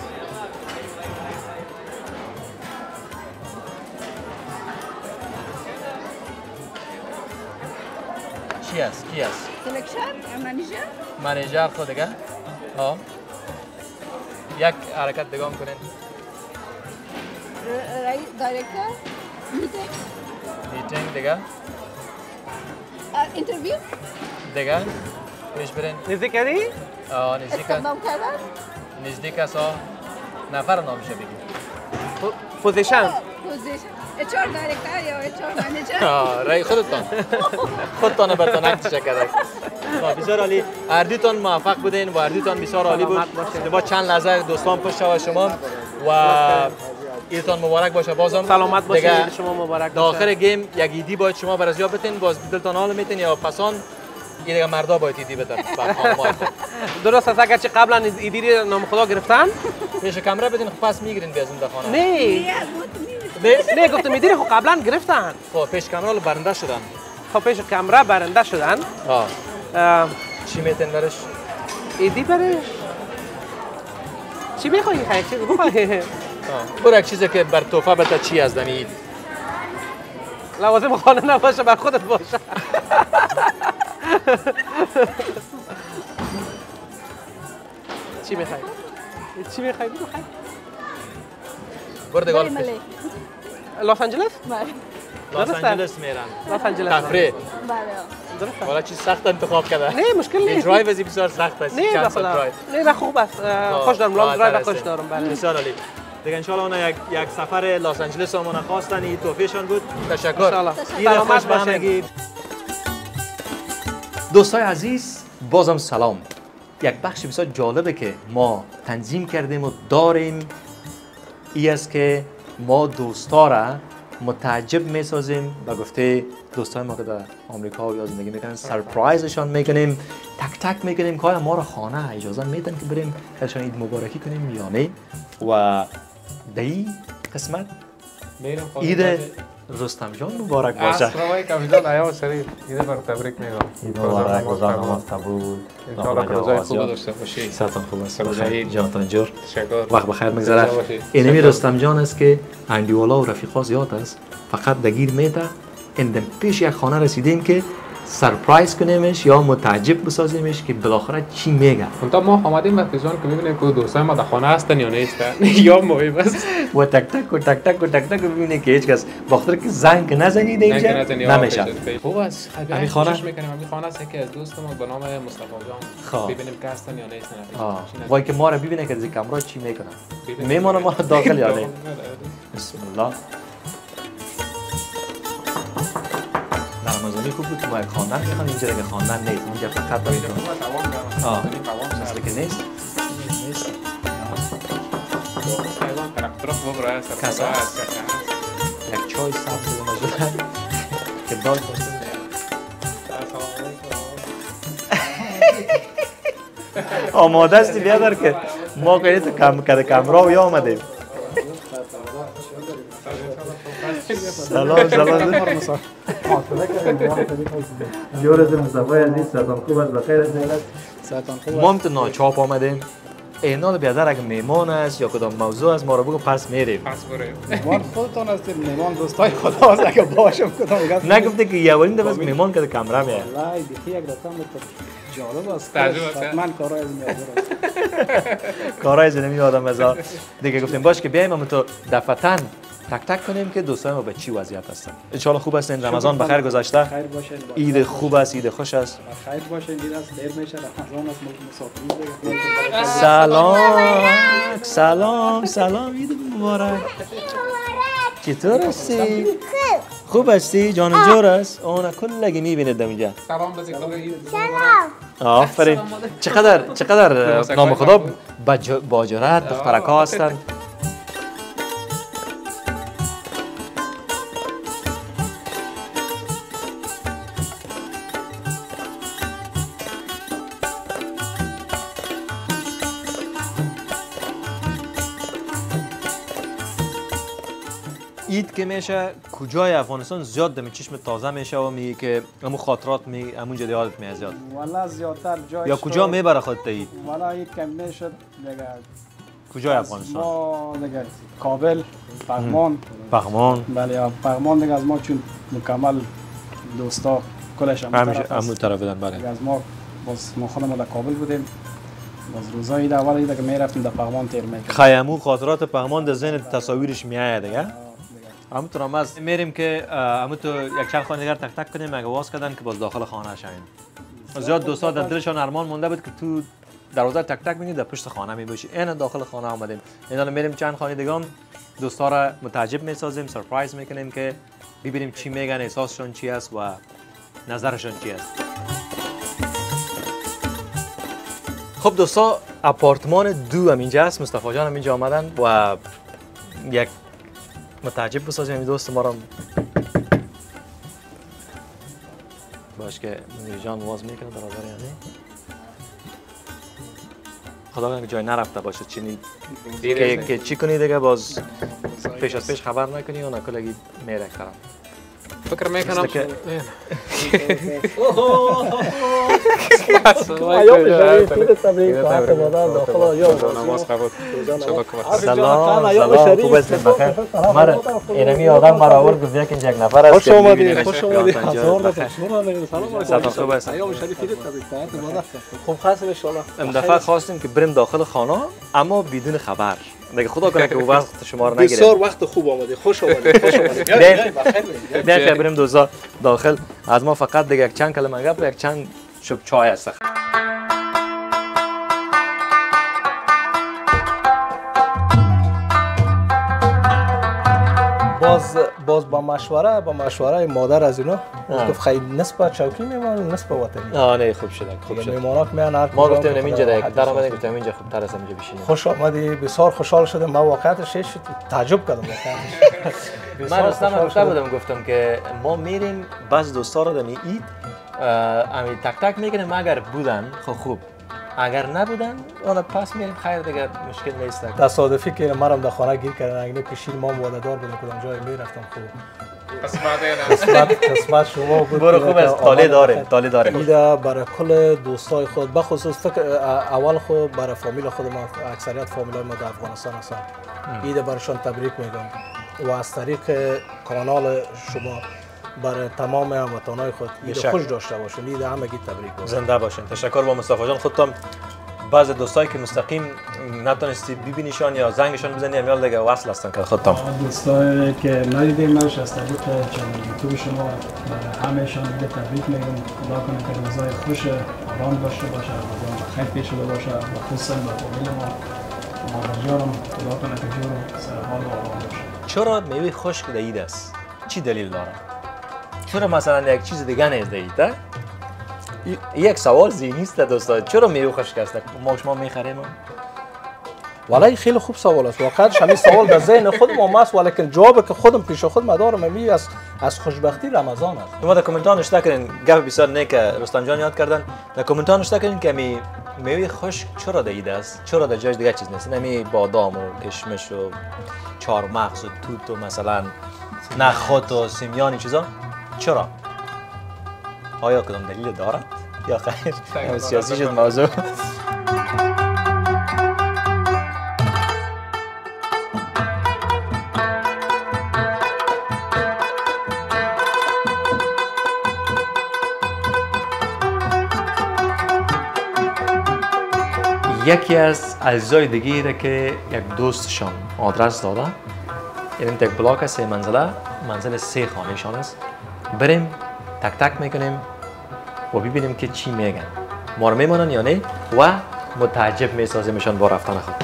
کی است؟ سلکشن منیجر منیجر خود دیگه؟ ها. یک حرکت دیگه کنین. دایرکتور میتینگ دیگه؟ اینترویو دیگه؟ پیش برین. نزدیک کردی؟ نزدیک است. استخدام کردن نزدیک است. نفر نامش بگید. پوزیشن HR دایرکتور یا HR منیجر رای خودتان برتان اکتش کردید. بسیار عالی. هر دوتان موفق بودین و هر دوتان بسیار عالی بود. با چند لحظه دوستان پشت شما و ایدتان مبارک باشه. بازم سلامت باشید. شما مبارک باشه. آخر گیم یک ایدی باید شما بر از یا بتین باز دلتان حال میتین یا پسان یه دیگه مردا باید ایدی بدن. درست است اگرچه قبلا ایدی نام خدا گرفتن پیش کمره بدین خب پس میگیرین به از اون دخانه. نه گفتم ایدی خب قبلا گرفتن. خب پیش کمره برنده شدن. خب پیش کمره برنده شدن. چی میتین برش؟ ایدی برش چی بخوایی؟ چی بخوایی؟ برو یک چیزی که بر توفه بده چی از دمید؟ لوازم خانه نباشه بر خودت باشه. چی میخوایی؟ چی میخوایی؟ بخوایی؟ برده گالف. لس آنجلس؟ لس آنجلس میرن. لس آنجلس. تفریح. درسته. والا چیز سخت انتخاب کرده. نه مشکل نیست. درایو از بسیار سخت است. نه بخدا. نه خوب است. خوش دارم لانگ درایو خوش دارم. بله. بسیار عالی. دیگه ان شاء الله اونا یک سفر لس آنجلس رو من خواستن این توفیقشان بود. تشکر. ان شاء الله. سلامت باشید. دوستای عزیز بازم سلام. یک بخش بسیار جالبه که ما تنظیم کردیم و داریم ای است که ما دوستا را متعجب میسازیم و گفته دوستای ما که در آمریکا یا زندگی میکنن سرپرایزشان میکنیم تک تک میکنیم که ما را خانه اجازه میدن که بریم ازشان عید مبارکی کنیم یا نه و در این قسمت عید رستم جان مبارک باشه. اسرای کامیدان ایام شریف عید بر تبریک میگم. عید مبارک روزا نماز قبول. ان شاء الله روزای خوب داشته باشید. سلامت خوب است. بخیر جانتان جور. تشکر. وقت بخیر بگذره. اینمی رستم جان است که اندیولا و رفیقا زیاد است. فقط دگیر میته اندم پیش یک خانه رسیدیم که سرپرایز کنیمش یا متعجب بسازیمش که بالاخره چی میگه. اونتا ما آمدیم وقتیشان که ببینیم که دوستای ما در خانه هستن یا نیستن یا مهم است و تک تک ببینیم که هیچ کس بخاطر که زنگ نزنید اینجا نمیشه. خوب است. همین خانه میکنیم همین خانه است که از دوست ما به نام مصطفی جان ببینیم که هستن یا نیستن. وای که ما رو ببینه که از کامرا چی میکنن. میمونه ما داخل یا نه. بسم الله. رمضانی خوب بود که باید خواندن میخوان اینجا دیگه خواندن نیست اینجا فقط باید مثل که نیست کسا یک چای سبز مجبورن که دال باشیم آماده استی بیادر که ما کنید که کمرا یا آمدیم سلام جورت مصطفی عزیز سلام خوب است بخیر است سلام خوب ما هم ناچاپ آمدیم اینال بیادر اگه میمان است یا کدام موضوع است ما رو بگو پس میریم میمان خودتون هستید میمان دوستای خدا است اگه باشم کدام گفت نگفته که اولین دفعه میمان که کامرا میاد والله دیگه یک رقم جالب است من کارای از میاد کارای از نمی آدم از دیگه گفتیم باش که بیایم تو دفتن تک کنیم که دوستان ما به چی وضعیت هستن. ان شاء الله خوب هستین. رمضان بخیر گذشته. خیر باشین. عید خوب است، عید خوش است. خیر باشین. دیر است دیر میشه رمضان است سلام عید مبارک. چطور هستی؟ خوب هستی؟ جان جور است. اون کلگی میبینید اینجا. سلام بزرگوار عید. آفرین. چقدر نام خدا با جرأت دخترکا هستند. اید که میشه کجای افغانستان زیاد دم چشم تازه میشه و میگه که همون خاطرات همون جدی یادت میاد زیاد؟ والا زیادتر جای یا کجا میبره خودت اید؟ والا اید که میشد دیگه کجای افغانستان؟ ما دیگه کابل، پغمان. بله پغمان دیگه از ما چون مکمل دوستا کلش همون طرف بدن. بله از ما باز ما خودمون در کابل بودیم، باز روزای اید اول اید که میرفتیم در پغمان تیر میکردیم. خیمو خاطرات پغمان در ذهن تصاویرش میاد دیگه. همونطور هم از میریم که همونطور یک چند خانه دیگر تک تک کنیم اگه واس کردن که باز داخل خانه شاین. زیاد دوستا در دلشان ارمان مونده بود که تو دروازه تک تک بینید در پشت خانه می باشی. این داخل خانه آمدیم. اینا میریم چند خانه دیگه هم دوستا را متعجب میسازیم، سرپرایز میکنیم که ببینیم چی میگن، احساسشون چی است و نظرشون چی است. خب دوستا آپارتمان 2 هم اینجا است. مصطفی جان هم اینجا آمدن و یک متعجب بسازیم. دوست ما رو باش که منیر جان واز میکنه برابر یعنی خدا کنه که جای نرفته باشه چینی که چی کنی دیگه باز پیش از پیش خبر نکنی و نکلگی میره طرف. فکر میکنم که سلام خوب هستید بخیر. مرا اینمی آدم مرا آورد گفت یک اینجا یک نفر است. خوش آمدید. خوش آمدید. سلام خوب هستید. خوب هستید ان شاء الله. امدفعه خواستیم که بریم داخل خانه اما بدون خبر. دیگه خدا کنه که وقت شما رو نگیره. بسیار وقت خوب آمده. خوش آمدید. خوش آمدید. بیا بریم دوزا داخل. از ما فقط دیگه یک چند کلمه گپ و یک چند شب چای است. باز با مشوره مادر از اینا گفت خیلی نصف چوکی میمونه نصف وطنی. نه خوب شد. خوب شد. میمونات میان ما گفتیم اینجا دیگه در اومدیم گفتیم اینجا خوب تر از اینجا بشینیم. خوش آمدی. بسیار خوشحال شدم. ما واقعیتش تعجب کردم واقعا. من اصلا گفته بودم گفتم که ما میریم بعض دوستا رو دمی اید امی تک تک میکنیم اگر بودن خوب اگر نبودن اون پس میریم خیر دیگه مشکل نیست. تصادفی که مرا در خانه گیر کردن اگه کشیر ما واده‌دار بودم کدام جای میرفتم خوب. قسمت شما بود. برو خوب است. تاله داره. ایده برای کل دوستای خود بخصوص فکر اول خود برای فامیل خود ما اکثریت فامیلای ما در افغانستان هستن. ایده برایشان تبریک میگم و از طریق کانال شما برای تمام هموطنان خود ایده خوش داشته باشین. ایده همگی تبریک باشین. زنده باشین. تشکر با مصطفی جان. خودتم بعض دوستایی که مستقیم نتونستی ببینیشان یا زنگشان بزنی امیال دیگه وصل هستن که خودتم دوستایی که ندیدیمش از طریق چنل یوتیوب شما همهشان دیگه تبریک میگم. خدا کنه که روزای خوش آرام داشته باشه، رمضان بخیر پیش شده باشه و خصوصا با فامیل ما مادر جانم خدا کنه که جور سر حال و آرام باشه. چرا میوه خشک در عید است؟ چی دلیل داره؟ چرا مثلا یک چیز دیگه نیست در عید؟ یک سوال ذهنی است دوستان. چرا میوه خشک است؟ ما شما میخریم؟ والله خیلی خوب سوال است. واقعا همین سوال در ذهن خودم است ولی جواب که خودم پیش خود مدارم می از خوشبختی رمضان است. شما در کامنت ها نوشته کردین گپ بسیار نیک رستم جان یاد کردن. در کامنت ها نوشته کردین که میوه خشک چرا در عید است؟ چرا در جای دیگه چیز نیست؟ نمی بادام و کشمش و چهارمغز و توت و مثلا نخود و سیمیان چیزا چرا؟ آیا کدام دلیل دارد یا خیر؟ سیاسی شد موضوع. یکی از عزیزای دیگه که یک دوستشان آدرس داده، این یک بلاک 3 منزله، منزل 3 خانه شان است. بریم تک تک میکنیم و ببینیم که چی میگن، ما رو میمانن یا نه و متعجب میسازیمشان با رفتن خود.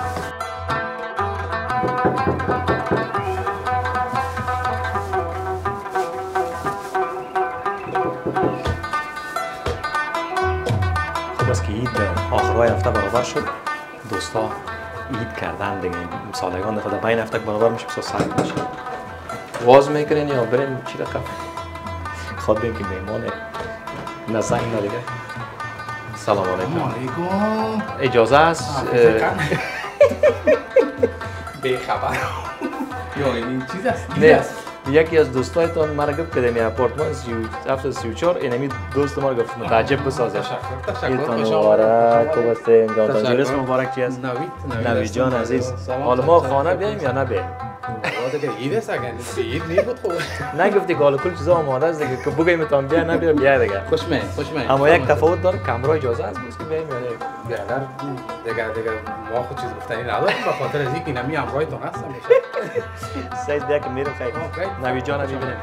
خب است که عید آخرهای هفته برابر شد، دوستا عید کردن دیگه، سالگان خود بین هفته برابر میشه بسیار سخت میشه. واز میکنین یا بریم چی رقم؟ خود بیم که میمانه نسنگ ندیگه. سلام علیکم. اجازه است؟ بی خبر. یا این چیز است نه یکی از دوستایتان مرا گفت که در آپارتمان 3734 اینمی دوست ما گفت متعجب بسازه. تشکر مبارک خوب هستین جان تاجر اسم مبارک چی است؟ نوید جان عزیز. حالا ما خانه بیایم یا نبیایم؟ دیگه ایده سگن سیر نمیبود خوب. نگفتی که حالا کل چیزا آماده است دیگه که بگیم تام بیا نبیا بیا دیگه. خوشمه. اما یک تفاوت داره کامرا اجازه است بس که بیایم یا نه؟ دیگه ما خود چیز گفتنی نداریم به خاطر از اینکه نمی امرایتون هستم میشه. سعید دیگه میرم خیلی. نوید جان ببینیم.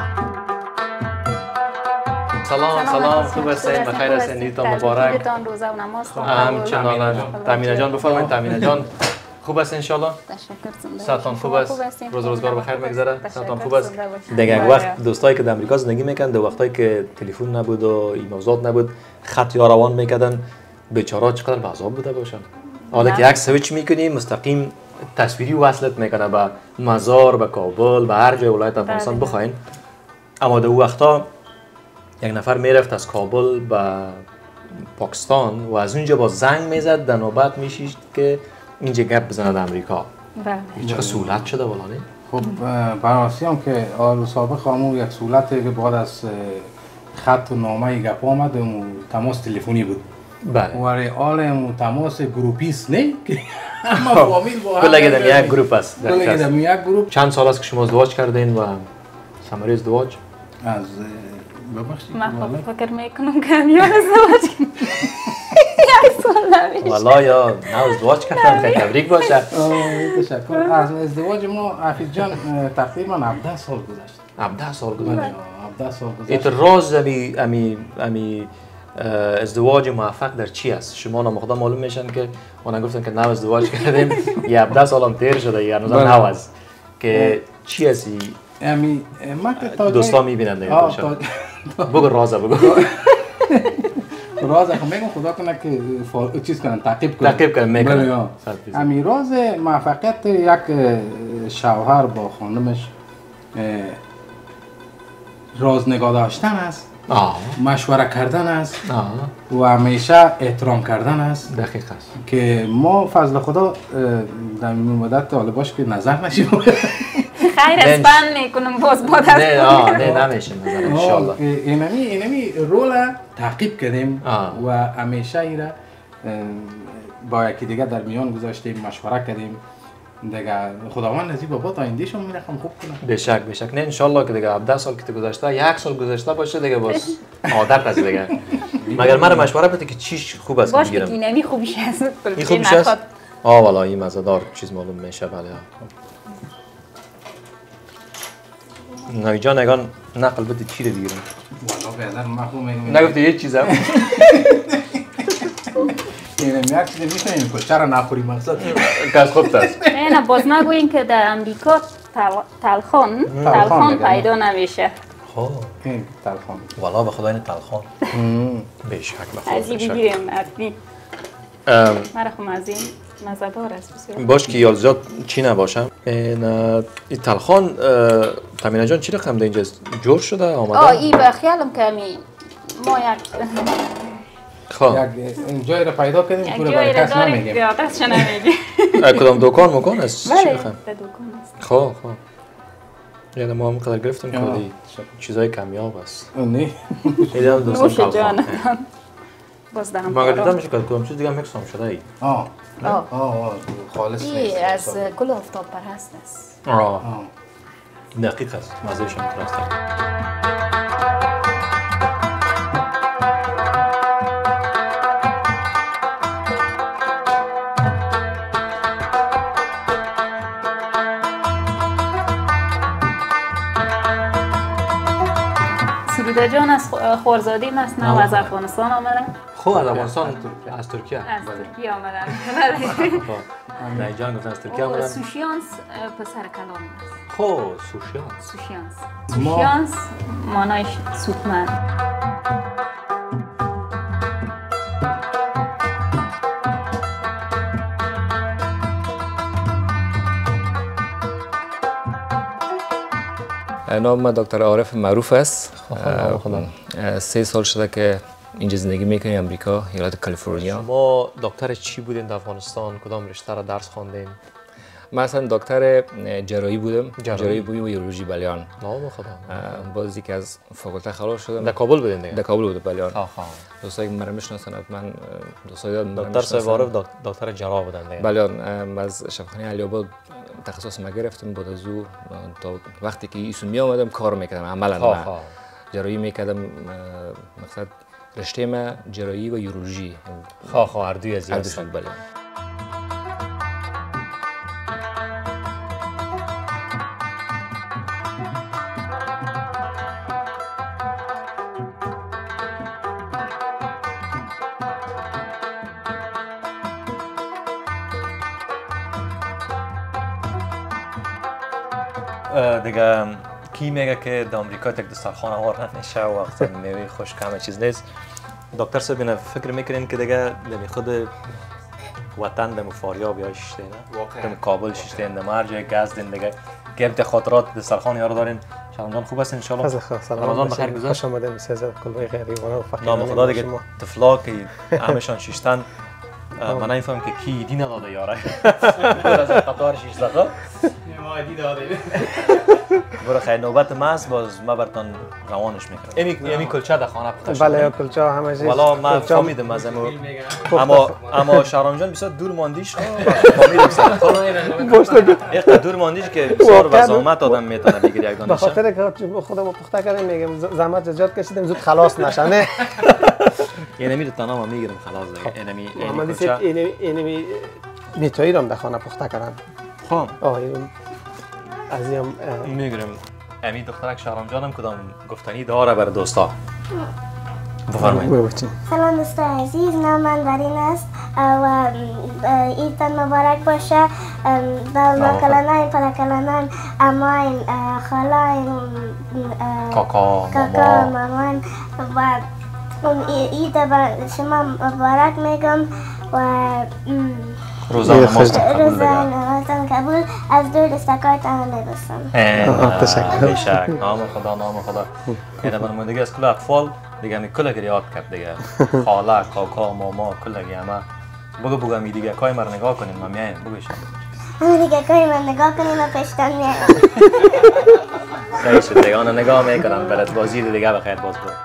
سلام خوب هستین بخیر هستین عیدتان مبارک. عیدتان روزه و نماز همچنان تامینه جان بفرمایید تامینه جان خوب هستین ان شاء الله تشکر ساعتان خوب است روز روزگار بخیر میگذره ساعتان خوب است دیگه وقت دوستایی که در امریکا زندگی میکنن در وقتایی که تلفن نبود و ایموزات نبود خط یا روان میکردن بیچاره چقدر به عذاب بوده باشن حالا که یک سویچ میکنی مستقیم تصویری وصلت میکنه به مزار به کابل به هر جای ولایت افغانستان بخواین اما در وقتا یک نفر میرفت از کابل به پاکستان و از اونجا با زنگ میزد در نوبت میشید که اینجا گپ بزنه در امریکا. بله. چقدر سهولت شده والا نه؟ خب براستی هم که آل سابق همون یک سهولتی که بعد از خط و نامه گپ آمد و تماس تلفنی بود. بله. ولی آل تماس گروپیست نه که اما فامیل با هم کلا یک گروپ است. کلا یک گروپ. چند سال است که شما ازدواج کردین و ثمره ازدواج؟ از من فکر میکنم که میان ازدواج کنم. والا یا نه ازدواج کردن خیلی تبریک باشه. تشکر. از ازدواج ما حفیظ جان تقریبا 17 سال گذشت. 17 سال گذشت. 17 سال گذشت. این راز امی ازدواج موفق در چی است؟ شما نامخدا معلوم میشن که ما گفتن که نو ازدواج کردیم یه 17 سال هم تیر شده یا هنوز نو است که چی است امی ما که دوستا میبینن دیگه بگو رازه بگو راز میگم خدا کنه که چیز کنن تعقیب کنن میکنن امی راز موفقیت یک شوهر با خانمش راز نگاه داشتن است مشوره کردن است و همیشه احترام کردن است دقیق است که ما فضل خدا در این مدت حالا باش که نظر نشیم خیر اسپن میکنم باز بعد از نه نمیشه نظر ان شاء الله اینمی رول تعقیب کردیم و همیشه ایرا با یکی دیگه در میان گذاشتیم مشوره کردیم دیگه خداوند نصیب بابا آینده شما میرخم خوب کنه بشک نه ان شاء الله که دیگه 17 سال که گذشته یک سال گذشته باشه دیگه باز عادت است دیگه مگر من مشوره بده که چیش خوب است میگیرم باشه اینمی خوبیش است این خوبیش است والا این مزه‌دار چیز معلوم میشه بله نوید جان اگان نقل بده چی رو بگیرم نگفتی یه چیز هم اینم یک چیز میکنیم که چرا نخوری مقصد کس خوبت است نه باز نگوین که در امریکا تلخان پیدا نمیشه خب این تلخان والا به خدا این تلخان بشک بخور از این بگیریم افنی مرا خم از این مزه‌دار است بسیار باش که یاد زیاد چی نباشم این تلخان تامینه جان چی رقم ده اینجا جور شده آماده؟ این به خیالم که ما یک یک جایی را پیدا کردیم پورا برای کس نمیگیم یادش نمیگیم کدام دکان مکان است؟ بله در دکان است خب یعنی ما هم قدر گرفتیم که چیزای کمیاب است نه نوش جانتان باز دهم ما دیدم میشه که کدام چیز دیگه هم مکس هم شده ای خالص نیست این از گل آفتاب پرست است دقیق است مزهش هم درست سروده جان از خورزادی است نه از افغانستان آمدن خب از افغانستان از ترکیه آمدن نه جان گفتن از ترکیه آمدن سوشیانس پسر کلام است خب سوشیانس معنایش سوخمند نام من دکتر عارف معروف است 3 سال شده که اینجا زندگی میکنیم امریکا ایالت کالیفرنیا ما دکتر چی بودین در افغانستان کدام رشته را درس خواندین مثلا دکتر جراحی بودم، جراحی و یورولوژی بلیان. نام خدا. بازی که از فاکولته خلاص شدم. در کابل بودین دیگه؟ در کابل بود بلیان. دوستایی که مرا میشناسن من دوستای دکتر سوارف دکتر جراح بودن دیگه. بلیان از شفاخانه علی آباد تخصص ما گرفتم. بعد از او تا وقتی که ایشون می آمدم کار میکردم عملا جراحی میکردم. مقصد رشته ما جراحی و یورولوژی. اردوی از هستند. بله. دیگه کی میگه که در آمریکا تک دسترخوان آوار نمیشه و وقتی میوه خشک همه چیز نیست. دکتر صاحب اینا فکر میکنین که دیگه در خود وطن در فاریاب یا شیشته نه؟ در کابل شیشته در مرج گاز دین دیگه که خاطرات دسترخوان یار دارین. شامجان خوب هستین ان شاء الله؟ رمضان بخیر گذشت. خوش آمدید سیزده کلبه خیری و فقیر. نام خدا دیگه طفلا که همشان شیشتن من نمیفهم که کی دی نداده یاره. از قطار 16 تا ما دی داده. برای خیر نوبت ماست باز ما براتون روانش میکنم. امی کلچه در خانه پخته شده. بله کلچه همه چیز. والا من فهمیدم از اما شهرام جان بسیار دور ماندیش فهمیدم سر. یک دور ماندیش که بسیار وزامت آدم میتونه بگیره یک دانش. به خاطر که خودمو پخته کردیم میگم زحمت زیاد کشیدیم زود خلاص نشه نه. یعنی میره تنها میگیرم خلاص دیگه. محمدی صاحب اینمی میتویی رو در خانه پخته کردن. خب عزیزم میگیرم. امی دخترک شهرام جانم کدام گفتنی داره برای دوستا؟ بفرمایید. سلام دوستای عزیز، نام من ورین است و عیدتان مبارک باشه. کلانای پدرکلانان، اماین، خالاین، کاکا، مامان و عید به شما مبارک میگم و روزان نمازتان قبول از دور دستکایتان میبستم. تشکر. بیشک نام خدا. اینا برنامه‌نگاری از کل اطفال دیگه می کل یاد کرد دیگه. خاله، کاکا، ماما کلگی همه. بگو می دیگه کای مر نگاه کنین ما میایم بگوش. دیگه کای من نگاه کنین و پشتن میایم. صحیح شد دیگه آن نگاه میکنن برات بازی دیگه بخیر باز برو.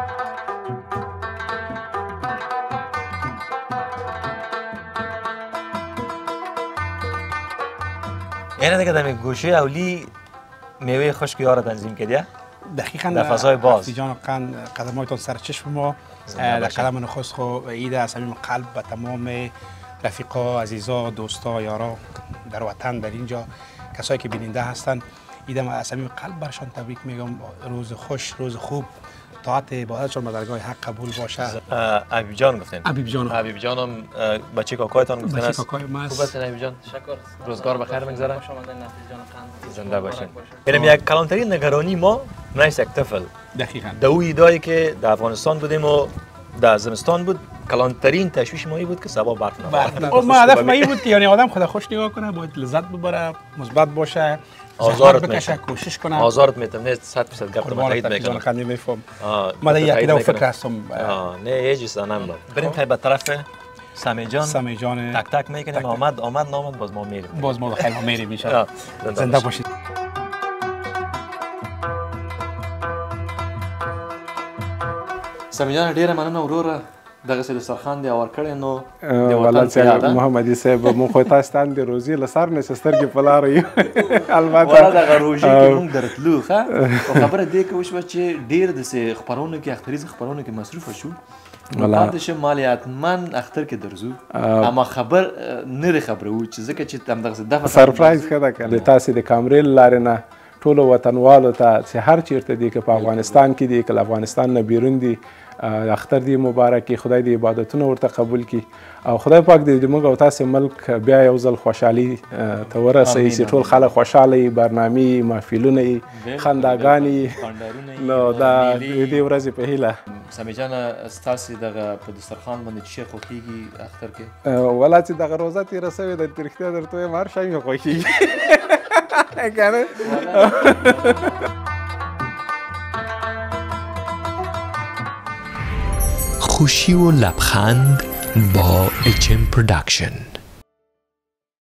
یعنی دیگه در گوشه اولی میوه خشک یار تنظیم کردیه؟ دقیقاً در فضای باز. جان قدمایتان سر چشم ما در قدم نخست خو عید از صمیم قلب به تمام رفیقا، عزیزا، دوستا، یارا در وطن در اینجا کسایی که بیننده هستن عید از صمیم قلب برشان تبریک میگم. روز خوش، روز خوب، طاعت عبادتشون به درگاه حق قبول باشه. حبیب جان گفتین؟ حبیب جانم بچه کاکایتان گفتین است؟ بچه کاکای ماست. خوب هستین حبیب جان؟ تشکر. روزگار بخیر میگذره؟ خوش آمدین نفیس جان قند. زنده باشین. اینم یک کلانترین نگرانی ما نیست یک طفل. دقیقاً. دو ایدایی که در افغانستان بودیم و در زمستان بود کلانترین تشویش ما بود که سبب برف نبارد. ما هدف ما این بود که یعنی آدم خدا خوش نگاه کنه، باید لذت ببره، مثبت باشه، آزارت بکشه، کوشش کنه. آزارت میتم نه 100% گپ ما تایید میکنم. خیلی میفهم. ما در یک دو فکر هستم. نه یه چیز نم بریم خیلی به طرف سمی جان تک تک میکنیم. آمد نامد باز ما میریم. باز ما خیلی میریم ان شاء الله. زنده باشید. سمی جان ډیره مننه وروره. دغه سه دسترخوان دی اور کړی نو ولا محمدي صاحب مو خو تاسو ته د روزي لسر نه سترګې په لار یو البته ولا دغه روزي کې موږ درتلو ښه خبره دی که وشوه چې ډیر د سه خبرونو کې اختریز خبرونو کې مصروف شو پاتې شه مالیات من اختر کې درزو اما خبر نه خبرو چې ځکه چې تم دغه دفعه سرپرایز کړه کله تاسو د کامرې لارې نه ټول وطنوالو ته چې هر چیرته دی که په افغانستان کې دی که افغانستان نه بیرون دی اختر دی مبارک خدای دې عبادتونه ورته قبول کړي او خدای پاک دې موږ او تاسو ملک بیا یو ځل خوشحالي ته ورسوي چې ټول خلک خوشاله وي برنامې محفلونه وي خنداګانې نو دا دې ورځې په هیله سمی جان ستاسو دغه په دسترخوان باندې چې خوښیږي اختر کې ولا چې دغه روزه تېره سوې د ترختیا درته وایم هر شی مې خوښیږي کنه خوشی و لبخند با HM پروداکشن.